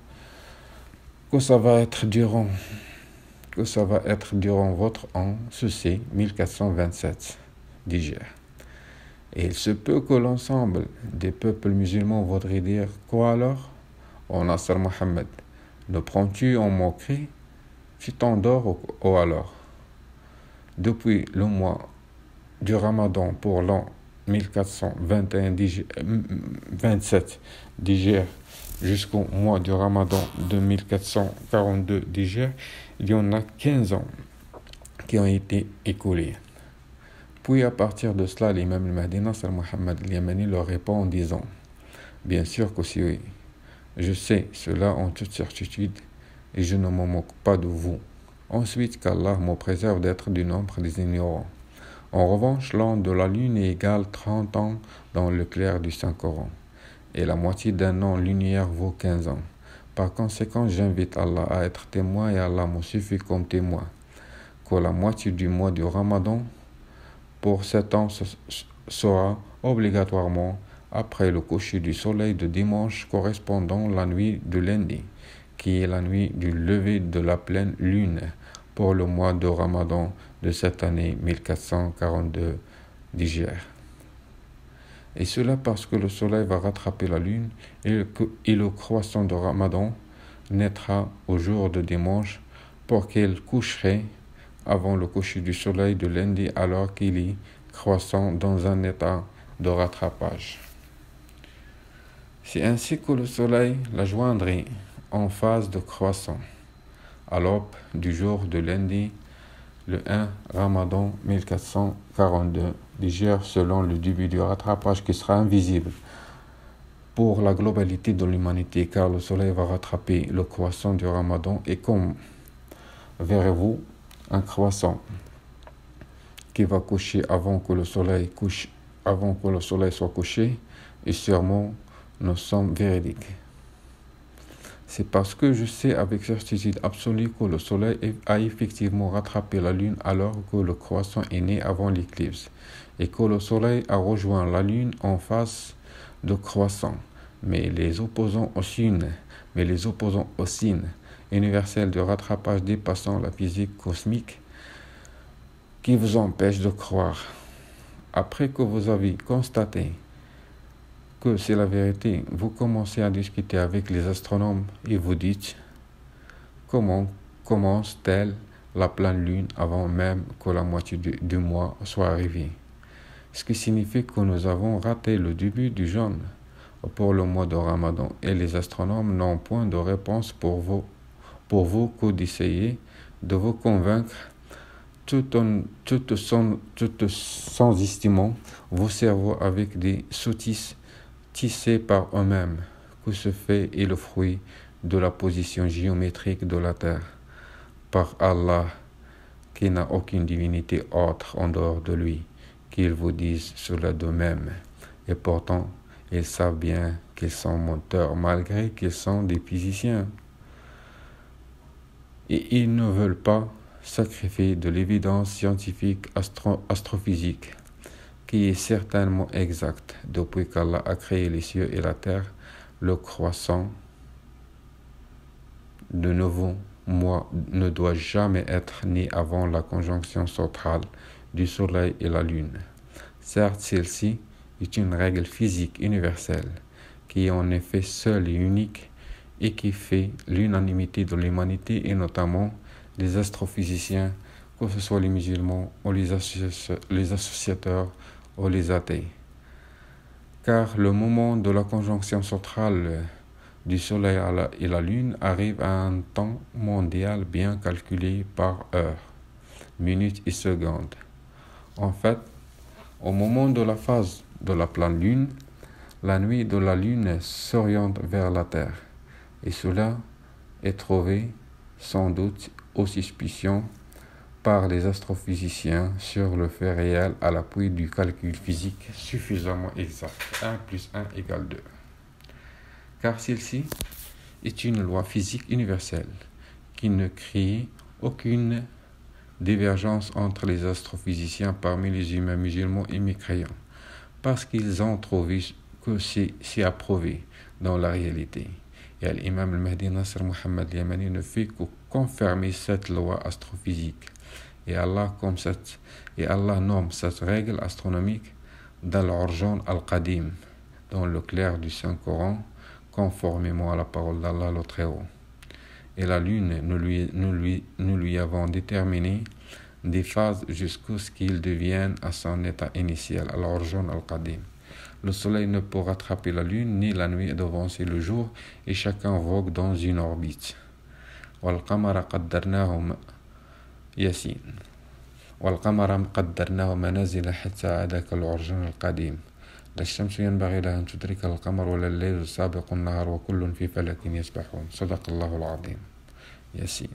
que ça va être durant, que ça va être durant votre an, ceci, mille quatre cent vingt-sept d'Hégire. Et il se peut que l'ensemble des peuples musulmans voudrait dire quoi alors? Oh Nasr Mohammed, ne prends-tu en moquerie? Tu t'endors ou, ou alors? Depuis le mois du Ramadan pour l'an mille quatre cent vingt et un d'Hégire, vingt-sept d'Hégire jusqu'au mois du Ramadan de mille quatre cent quarante-deux d'Hégire, il y en a quinze ans qui ont été écoulés. Puis à partir de cela, l'imam al-Mahdi Nasr Mohammed al-Yamani leur répond en disant « Bien sûr que si oui, je sais cela en toute certitude et je ne me moque pas de vous. Ensuite, qu'Allah me préserve d'être du nombre des ignorants. En revanche, l'an de la lune est égal trente ans dans le clair du Saint-Coran, et la moitié d'un an lunaire vaut quinze ans. Par conséquent, j'invite Allah à être témoin et Allah me suffit comme témoin, que la moitié du mois du Ramadan pour sept ans sera obligatoirement après le coucher du soleil de dimanche correspondant la nuit de lundi, qui est la nuit du lever de la pleine lune pour le mois de Ramadan de cette année mille quatre cent quarante-deux d'Hégire. Et cela parce que le soleil va rattraper la lune et que et le croissant de Ramadan naîtra au jour de dimanche pour qu'elle coucherait avant le coucher du soleil de lundi alors qu'il est croissant dans un état de rattrapage. C'est ainsi que le soleil la joindrait en phase de croissant à l'aube du jour de lundi, le un Ramadan mille quatre cent quarante-deux d'Hégire selon le début du rattrapage qui sera invisible pour la globalité de l'humanité car le soleil va rattraper le croissant du Ramadan et comme verrez-vous un croissant qui va coucher avant que le soleil couche avant que le soleil soit couché et sûrement nous sommes véridiques. C'est parce que je sais avec certitude absolue que le soleil a effectivement rattrapé la lune alors que le croissant est né avant l'éclipse et que le soleil a rejoint la lune en phase de croissant. Mais les opposants au signe, mais les opposants au signe universel de rattrapage dépassant la physique cosmique qui vous empêche de croire. Après que vous avez constaté que c'est la vérité, vous commencez à discuter avec les astronomes et vous dites comment commence-t-elle la pleine lune avant même que la moitié du, du mois soit arrivée. Ce qui signifie que nous avons raté le début du jeûne pour le mois de Ramadan et les astronomes n'ont point de réponse pour vous, pour vous que d'essayer de vous convaincre tout en tout sans, tout sans estimant vos cerveaux avec des sottises tissés par eux-mêmes, que ce fait est le fruit de la position géométrique de la terre, par Allah, qui n'a aucune divinité autre en dehors de lui, qu'ils vous disent cela d'eux-mêmes. Et pourtant, ils savent bien qu'ils sont menteurs, malgré qu'ils sont des physiciens. Et ils ne veulent pas sacrifier de l'évidence scientifique astro- astrophysique, qui est certainement exact depuis qu'Allah a créé les cieux et la terre, le croissant de nouveau mois ne doit jamais être né avant la conjonction centrale du soleil et la lune. Certes, celle-ci est une règle physique universelle qui est en effet seule et unique et qui fait l'unanimité de l'humanité et notamment des astrophysiciens, que ce soit les musulmans ou les, associ- les associateurs ou les athées. Car le moment de la conjonction centrale du Soleil à la, et la Lune arrive à un temps mondial bien calculé par heure, minutes et secondes. En fait, au moment de la phase de la pleine Lune, la nuit de la Lune s'oriente vers la Terre, et cela est trouvé sans doute aux suspicions par les astrophysiciens sur le fait réel à l'appui du calcul physique suffisamment exact. un plus un égale deux. Car celle-ci est une loi physique universelle qui ne crée aucune divergence entre les astrophysiciens parmi les humains musulmans et mécréants, parce qu'ils ont trouvé que c'est approuvé dans la réalité. Et l'imam al-Mahdi Nasr Mohammed al-Yamani ne fait que confirmer cette loi astrophysique. Et Allah, comme cette, et Allah nomme cette règle astronomique dans l'Urjan al-Qadim, dans le clair du Saint-Coran, conformément à la parole d'Allah le Très-Haut. Et la lune, nous lui, nous, lui, nous lui avons déterminé des phases jusqu'à ce qu'il devienne à son état initial, à l'Urjan al-Qadim. Le soleil ne peut rattraper la lune, ni la nuit devancer le jour, et chacun vogue dans une orbite. وَالْقَمَرَ قَدَّرْنَاهُ يَاسِينَ وَالْقَمَرَ قَدَّرْنَاهُ مَنَازِلَ حَتَّى عَادَ كَالْعُرْجُونِ الْقَدِيمِ لا الشمس ينبغي لها أن تدرك القمر ولا الليل سابق النهار وكل في فلك يسبحون صدق الله العظيم. Yassine.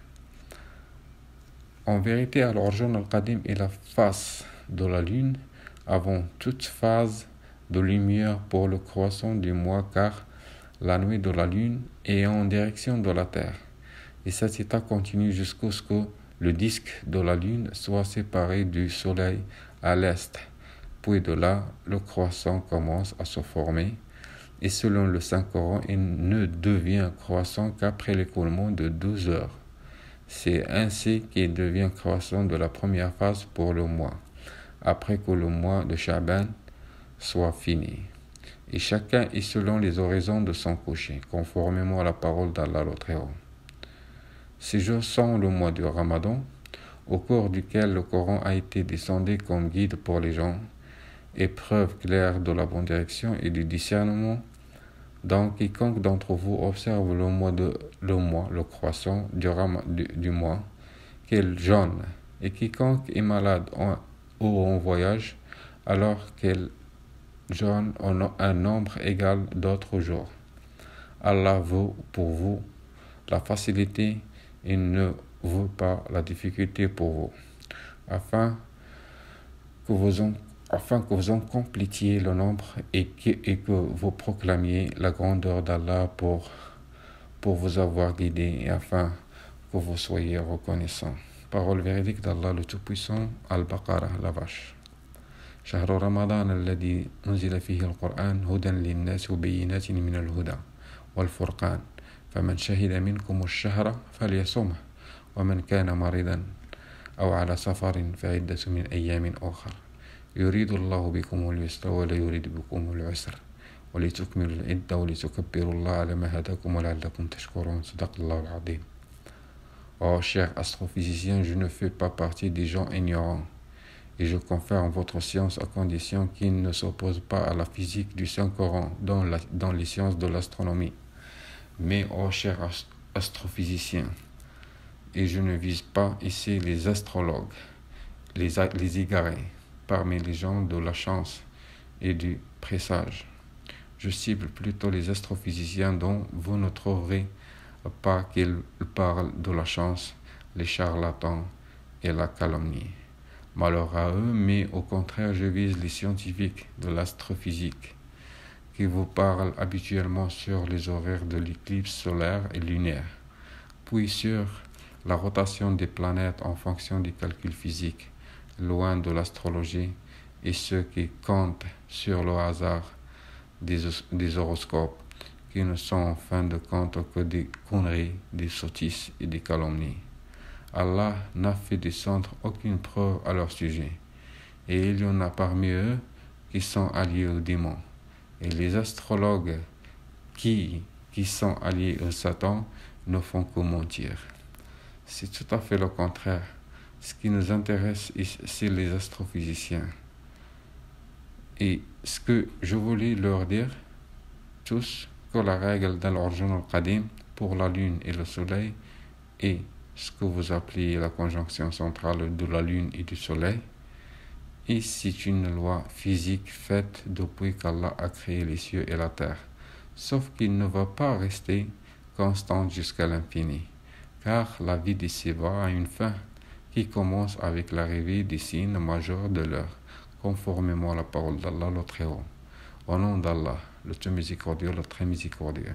En vérité, Al-Urjan al-Qadim est la face de la lune avant toute phase de lumière pour le croissant du mois, car la nuit de la lune est en direction de la terre. Et cet état continue jusqu'à ce que le disque de la lune soit séparé du soleil à l'est. Puis de là, le croissant commence à se former, et selon le Saint-Coran, il ne devient croissant qu'après l'écoulement de douze heures. C'est ainsi qu'il devient croissant de la première phase pour le mois, après que le mois de Sha'ban soit fini. Et chacun est selon les horizons de son coucher, conformément à la parole d'Allah le Très-Haut. Ces jours sont le mois du Ramadan, au cours duquel le Coran a été descendu comme guide pour les gens, et preuve claire de la bonne direction et du discernement. Donc, quiconque d'entre vous observe le mois, de, le, mois le croissant du, du, du mois, qu'il jeûne, et quiconque est malade en, ou en voyage, alors qu'il jeûne en un nombre égal d'autres jours. Allah veut pour vous la facilité et ne veut pas la difficulté pour vous, afin que vous en afin que vous en complétiez le nombre et que, et que vous proclamiez la grandeur d'Allah pour, pour vous avoir guidé et afin que vous soyez reconnaissants. Parole véridique d'Allah le Tout-Puissant, Al-Baqarah, la vache. شهر رمضان الذي أنزل فيه القرآن هدى للناس وبينات من الهدى والفرقان فمن شهد منكم الشهر فليصمه ومن كان مريضا أو على سفر فعدة من أيام أخر يريد الله بكم اليسر ولا يريد بكم العسر ولتكملوا العدة ولتكبروا الله على ما هداكم ولعلكم تشكرون صدق الله العظيم. Oh, chers astrophysiciens, je ne fais pas partie des gens ignorants, et je confère votre science à condition qu'il ne s'oppose pas à la physique du Saint-Coran dans, la, dans les sciences de l'astronomie. Mais, oh, chers ast- astrophysiciens, et je ne vise pas ici les astrologues, les, les égarés, parmi les gens de la chance et du présage. Je cible plutôt les astrophysiciens dont vous ne trouverez pas qu'ils parlent de la chance, les charlatans et la calomnie. Malheur à eux, mais au contraire, je vise les scientifiques de l'astrophysique qui vous parlent habituellement sur les horaires de l'éclipse solaire et lunaire, puis sur la rotation des planètes en fonction des calculs physiques, loin de l'astrologie, et ceux qui comptent sur le hasard des, des horoscopes, qui ne sont en fin de compte que des conneries, des sottises et des calomnies. Allah n'a fait descendre aucune preuve à leur sujet, et il y en a parmi eux qui sont alliés aux démons, et les astrologues qui, qui sont alliés au Satan ne font que mentir. C'est tout à fait le contraire. Ce qui nous intéresse, c'est les astrophysiciens. Et ce que je voulais leur dire, tous, que la règle d'Al-Urjun al-Qadim pour la lune et le soleil est ce que vous appelez la conjonction centrale de la lune et du soleil, et c'est une loi physique faite depuis qu'Allah a créé les cieux et la terre, sauf qu'il ne va pas rester constante jusqu'à l'infini, car la vie d'ici-bas a une fin qui commence avec l'arrivée des signes majeurs de l'heure, conformément à la parole d'Allah le Très-Haut. Au nom d'Allah, le tout miséricordieux, le très miséricordieux,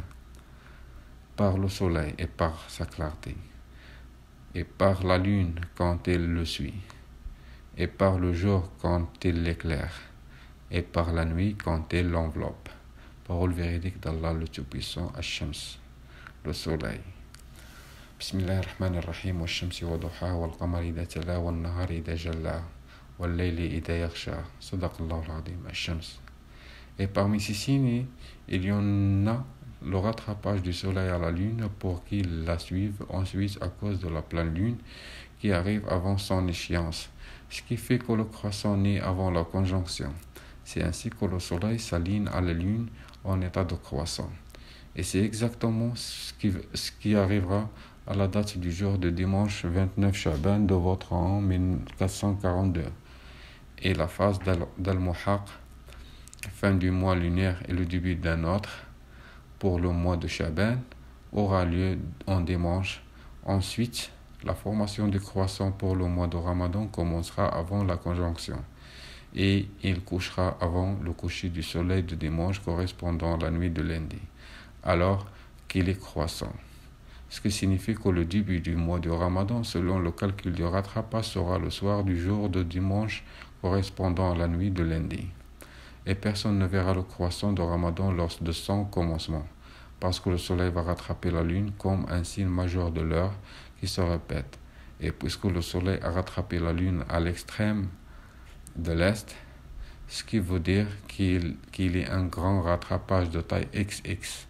par le soleil et par sa clarté, et par la lune quand elle le suit, et par le jour quand il l'éclaire, et par la nuit quand elle l'enveloppe. Parole véridique d'Allah le Tout-Puissant, Ash-Shams, le soleil. Bismillah ar-Rahman ar-Rahim, wa shamsi wa duha, wa al-qamari idha tala, wa al-nahari idha jalla, wa al-layli idha yaghsha. Sadaqallahu al-Azim, Ash-Shams. Et parmi ces signes, il y en a le rattrapage du soleil à la lune pour qu'il la suive ensuite à cause de la pleine lune qui arrive avant son échéance, ce qui fait que le croissant naît avant la conjonction. C'est ainsi que le soleil s'aligne à la lune en état de croissant. Et c'est exactement ce qui, ce qui arrivera à la date du jour de dimanche vingt-neuf Shaban de votre an mille quatre cent quarante-deux. Et la phase d'Al-Muhaq, fin du mois lunaire et le début d'un autre, pour le mois de Shaban, aura lieu en dimanche. Ensuite, la formation du croissant pour le mois de Ramadan commencera avant la conjonction et il couchera avant le coucher du soleil de dimanche correspondant à la nuit de lundi, alors qu'il est croissant. Ce qui signifie que le début du mois de Ramadan, selon le calcul du rattrapage, sera le soir du jour de dimanche correspondant à la nuit de lundi. Et personne ne verra le croissant de Ramadan lors de son commencement, parce que le soleil va rattraper la lune comme un signe majeur de l'heure qui se répète. Et puisque le soleil a rattrapé la lune à l'extrême de l'est, ce qui veut dire qu'il qu'il est un grand rattrapage de taille X X.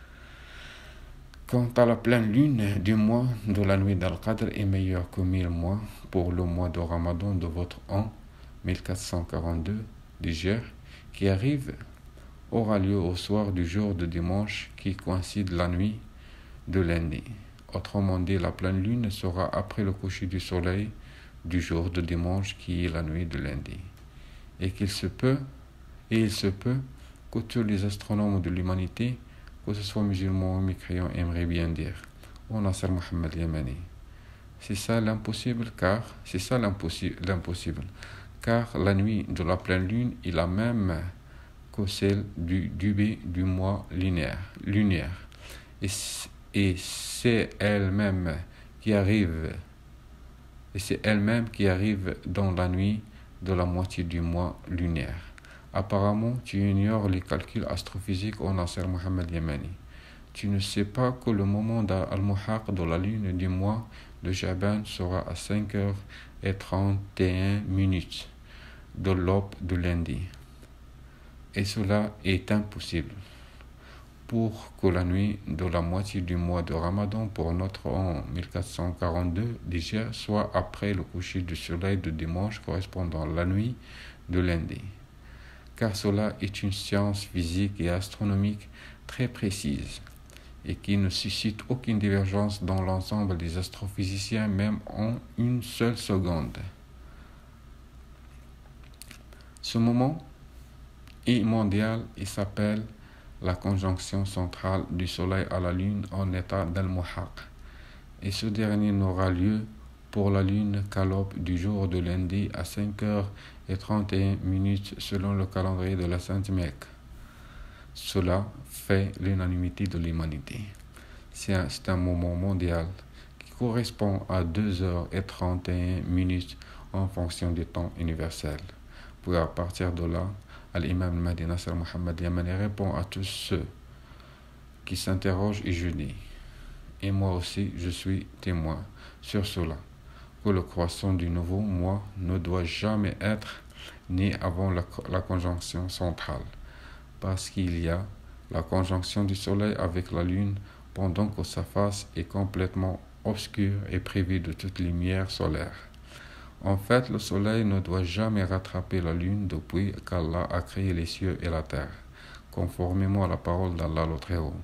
Quant à la pleine lune du mois de la nuit d'Al-Qadr est meilleure que mille mois pour le mois de Ramadan de votre an mille quatre cent quarante-deux d'Hijr, qui arrive aura lieu au soir du jour de dimanche qui coïncide la nuit de lundi. Autrement dit, la pleine lune sera après le coucher du soleil du jour de dimanche qui est la nuit de lundi. Et qu'il se peut, et il se peut que tous les astronomes de l'humanité, que ce soit musulmans ou mécréants, aimeraient bien dire « Oh Nasser Mohammed Yamani ». C'est ça l'impossible, car c'est ça l'impossible, l'impossible. Car la nuit de la pleine lune est la même que celle du début du mois lunaire. lunaire. Et, et c'est elle-même qui arrive, et c'est elle-même qui arrive dans la nuit de la moitié du mois lunaire. Apparemment, tu ignores les calculs astrophysiques au Nasser Mohammed Yamani. Tu ne sais pas que le moment d'Al-Muhaq de la lune du mois de Shaban sera à cinq heures trente et une minutes de l'aube de lundi. Et cela est impossible pour que la nuit de la moitié du mois de Ramadan pour notre an mille quatre cent quarante-deux d'Hijr soit après le coucher du soleil de dimanche correspondant à la nuit de lundi. Car cela est une science physique et astronomique très précise et qui ne suscite aucune divergence dans l'ensemble des astrophysiciens même en une seule seconde. Ce moment est mondial et s'appelle la conjonction centrale du soleil à la lune en état d'Al-Muhaq. Et ce dernier n'aura lieu pour la lune qu'à l'aube du jour de lundi à cinq heures trente et une minutes selon le calendrier de la Sainte Mecque. Cela fait l'unanimité de l'humanité. C'est un, c'est un moment mondial qui correspond à deux heures trente et une minutes en fonction du temps universel. Puis à partir de là, Al-Imam al-Mahdi Nasser Mohammed Yamani répond à tous ceux qui s'interrogent et je dis, et moi aussi je suis témoin sur cela, que le croissant du nouveau mois ne doit jamais être né avant la, la conjonction centrale, parce qu'il y a la conjonction du soleil avec la lune pendant que sa face est complètement obscure et privée de toute lumière solaire. En fait, le soleil ne doit jamais rattraper la lune depuis qu'Allah a créé les cieux et la terre, conformément à la parole d'Allah le Très-Haut.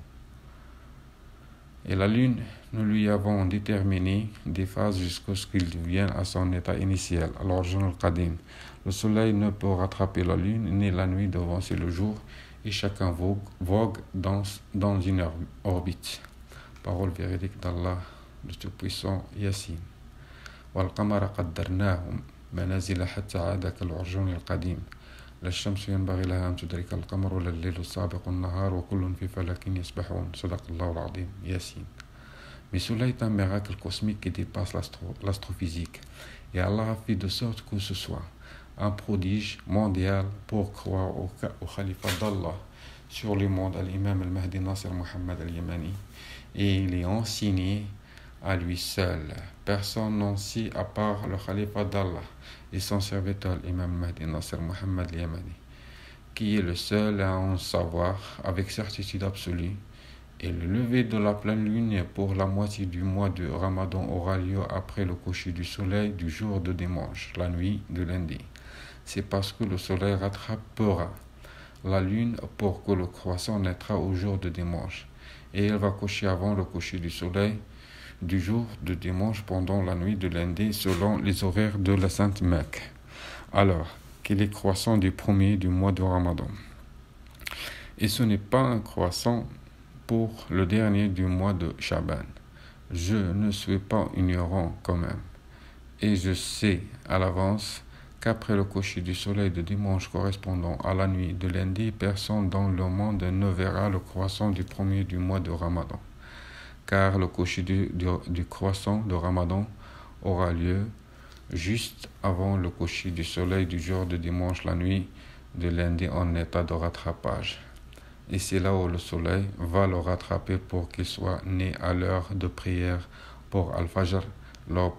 Et la lune, nous lui avons déterminé des phases jusqu'à ce qu'il devienne à son état initial, à l'origine al-Qadim. Le soleil ne peut rattraper la lune, ni la nuit devancer le jour, et chacun vogue, vogue dans, dans une orbite. Parole véridique d'Allah, le Tout-Puissant, Yassine. والقمر قدرناه منازل حتى عاد كالعرجون القديم لا الشمس ينبغي لها أن تدرك القمر ولا الليل سابق النهار وكل في فلك يسبحون صدق الله العظيم Yassine. Mais cela est un miracle cosmique qui dépasse l'astro, l'astrophysique. Et Allah a fait de sorte que ce soit un prodige mondial pour croire au, au khalifa d'Allah sur le monde, à l'imam al-Mahdi Nasser Mohammed al-Yamani. Et il est enseigné à lui seul. Personne n'en sait à part le khalifa d'Allah et son serviteur, l'imam Mahdi Nasser Mohammed al-Yamani, qui est le seul à en savoir avec certitude absolue. Et le lever de la pleine lune pour la moitié du mois de Ramadan aura lieu après le coucher du soleil du jour de dimanche, la nuit de lundi. C'est parce que le soleil rattrapera la lune pour que le croissant naîtra au jour de dimanche. Et il va coucher avant le coucher du soleil du jour de dimanche pendant la nuit de lundi selon les horaires de la Sainte Mecque. Alors qu'il est croissant du premier du mois de Ramadan. Et ce n'est pas un croissant pour le dernier du mois de Shaban. Je ne suis pas ignorant quand même. Et je sais à l'avance qu'après le coucher du soleil de dimanche correspondant à la nuit de lundi, personne dans le monde ne verra le croissant du premier du mois de Ramadan. Car le coucher du, du, du croissant de Ramadan aura lieu juste avant le coucher du soleil du jour de dimanche, la nuit de lundi en état de rattrapage. Et c'est là où le soleil va le rattraper pour qu'il soit né à l'heure de prière pour Al-Fajr, l'aube,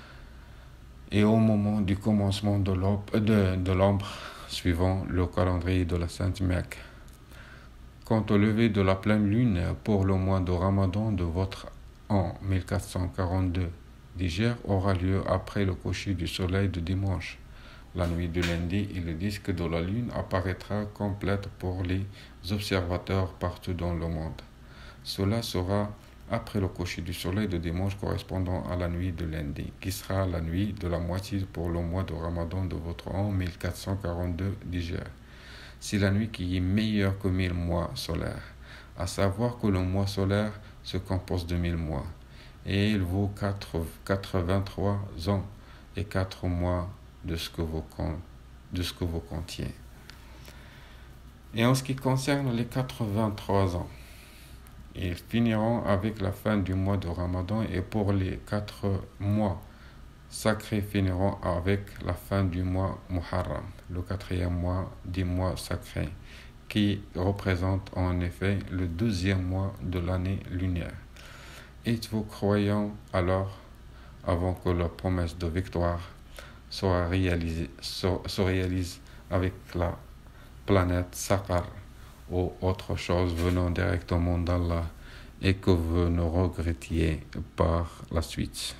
et au moment du commencement de l'ombre, de, de l'ombre suivant le calendrier de la Sainte Mecque. Quant au lever de la pleine lune pour le mois de Ramadan de votre an mille quatre cent quarante-deux d'Hégire aura lieu après le coucher du soleil de dimanche. La nuit de lundi et le disque de la lune apparaîtra complète pour les observateurs partout dans le monde. Cela sera après le coucher du soleil de dimanche correspondant à la nuit de lundi, qui sera la nuit de la moitié pour le mois de Ramadan de votre an mille quatre cent quarante-deux d'Hégire. C'est la nuit qui est meilleure que mille mois solaires, à savoir que le mois solaire se compose de mille mois, et il vaut quatre-vingt-trois ans et quatre mois de ce que vous, de ce que vous comptiez. Et en ce qui concerne les quatre-vingt-trois ans, ils finiront avec la fin du mois de Ramadan, et pour les quatre mois sacrés finiront avec la fin du mois Muharram, le quatrième mois des mois sacrés, qui représente en effet le deuxième mois de l'année lunaire. Êtes-vous croyants alors, avant que la promesse de victoire soit réalisée, so, se réalise avec la planète Saqar ou autre chose venant directement d'Allah, et que vous ne regrettiez par la suite?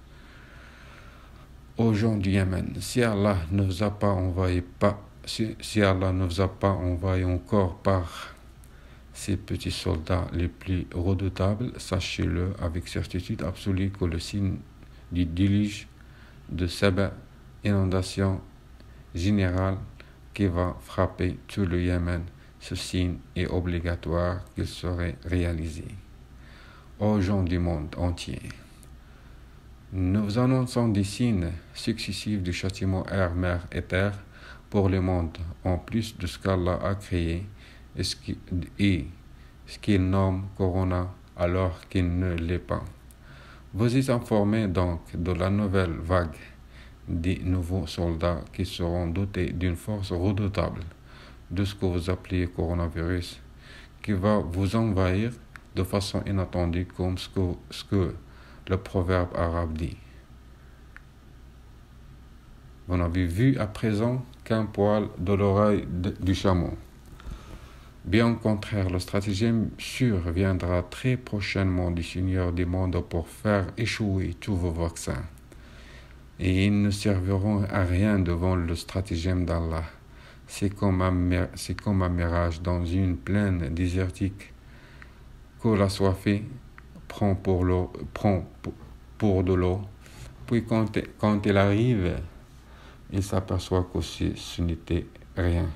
Aux gens du Yémen, si Allah ne vous a pas envoyé pas, si, si Allah ne vous a pas envoyé encore par ces petits soldats les plus redoutables, sachez-le avec certitude absolue que le signe du déluge de Saba, inondation générale qui va frapper tout le Yémen, ce signe est obligatoire qu'il serait réalisé. Aux gens du monde entier, nous vous annonçons des signes successifs du châtiment air, mer et terre pour le monde, en plus de ce qu'Allah a créé et ce qui, et ce qu'il nomme Corona alors qu'il ne l'est pas. Vous êtes informés donc de la nouvelle vague des nouveaux soldats qui seront dotés d'une force redoutable de ce que vous appelez coronavirus, qui va vous envahir de façon inattendue, comme ce que, ce que le proverbe arabe dit. Vous n'avez vu à présent qu'un poil de l'oreille de, du chameau. Bien au contraire, le stratagème sûr viendra très prochainement du Seigneur des mondes pour faire échouer tous vos vaccins. Et ils ne serviront à rien devant le stratagème d'Allah. C'est comme un, c'est comme un mirage dans une plaine désertique que la soifée prend pour, l'eau, prend pour de l'eau. Puis quand, quand elle arrive, il s'aperçoit que ce n'était rien.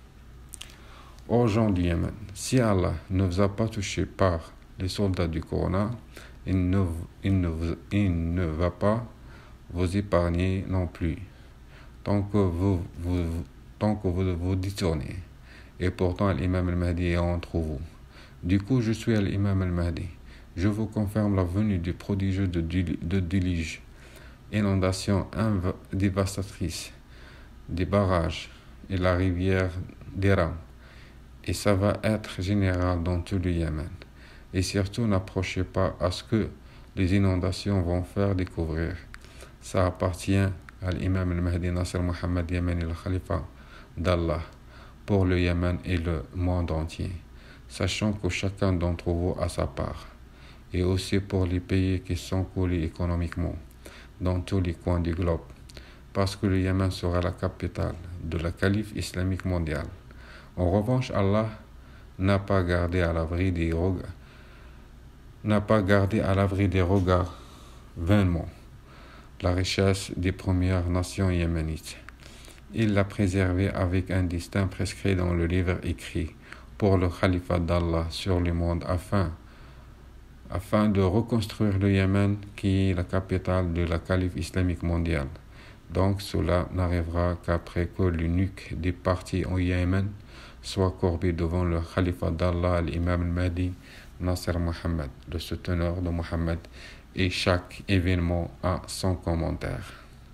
Ô gens du Yémen, si Allah ne vous a pas touché par les soldats du Corona, il ne, il ne, il ne va pas vous épargner non plus, tant que vous vous, tant que vous vous détournez. Et pourtant, l'imam al-Mahdi est entre vous. Du coup, je suis l'imam al-Mahdi. Je vous confirme la venue du prodigieux de, de déluge, inondation dévastatrice, des barrages et la rivière d'Iran. Et ça va être général dans tout le Yémen. Et surtout, n'approchez pas à ce que les inondations vont faire découvrir. Ça appartient à l'imam al-Mahdi Nasser Mohammed Yemeni, le khalifa d'Allah, pour le Yémen et le monde entier, sachant que chacun d'entre vous a sa part, et aussi pour les pays qui sont coulés économiquement dans tous les coins du globe, parce que le Yémen sera la capitale de la calife islamique mondiale. En revanche, Allah n'a pas gardé à l'abri des regards, n'a pas gardé à l'abri des regards vainement la richesse des premières nations yéménites. Il l'a préservée avec un destin prescrit dans le livre écrit pour le califat d'Allah sur le monde afin, afin de reconstruire le Yémen qui est la capitale de la calife islamique mondiale. Donc cela n'arrivera qu'après que l'eunuque des partis au Yémen soit courbé devant le califat d'Allah, l'imam al-Mahdi Nasser Mohammed, le souteneur de Mohammed, et chaque événement a son commentaire.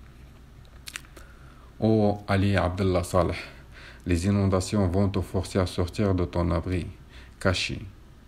Ô Ali Abdullah Saleh, les inondations vont te forcer à sortir de ton abri caché,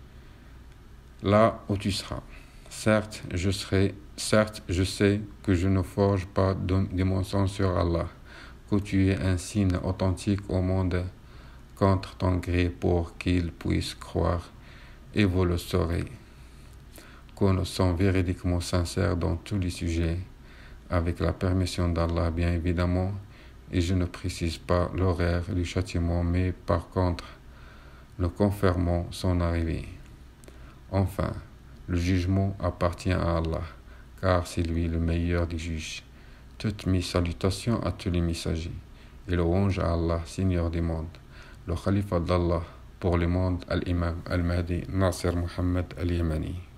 là où tu seras. Certes, je serai, certes, je sais que je ne forge pas des mensonges sur Allah, que tu es un signe authentique au monde contre ton gré pour qu'il puisse croire, et vous le saurez, que nous sommes véridiquement sincères dans tous les sujets, avec la permission d'Allah bien évidemment, et je ne précise pas l'horaire du châtiment, mais par contre, nous confirmons son arrivée. Enfin, le jugement appartient à Allah, car c'est lui le meilleur des juges. Toutes mes salutations à tous les messagers, et louange à Allah, Seigneur des mondes, le Khalifa d'Allah pour le monde, al-Imam al-Mahdi Nasser Mohammed al-Yemeni.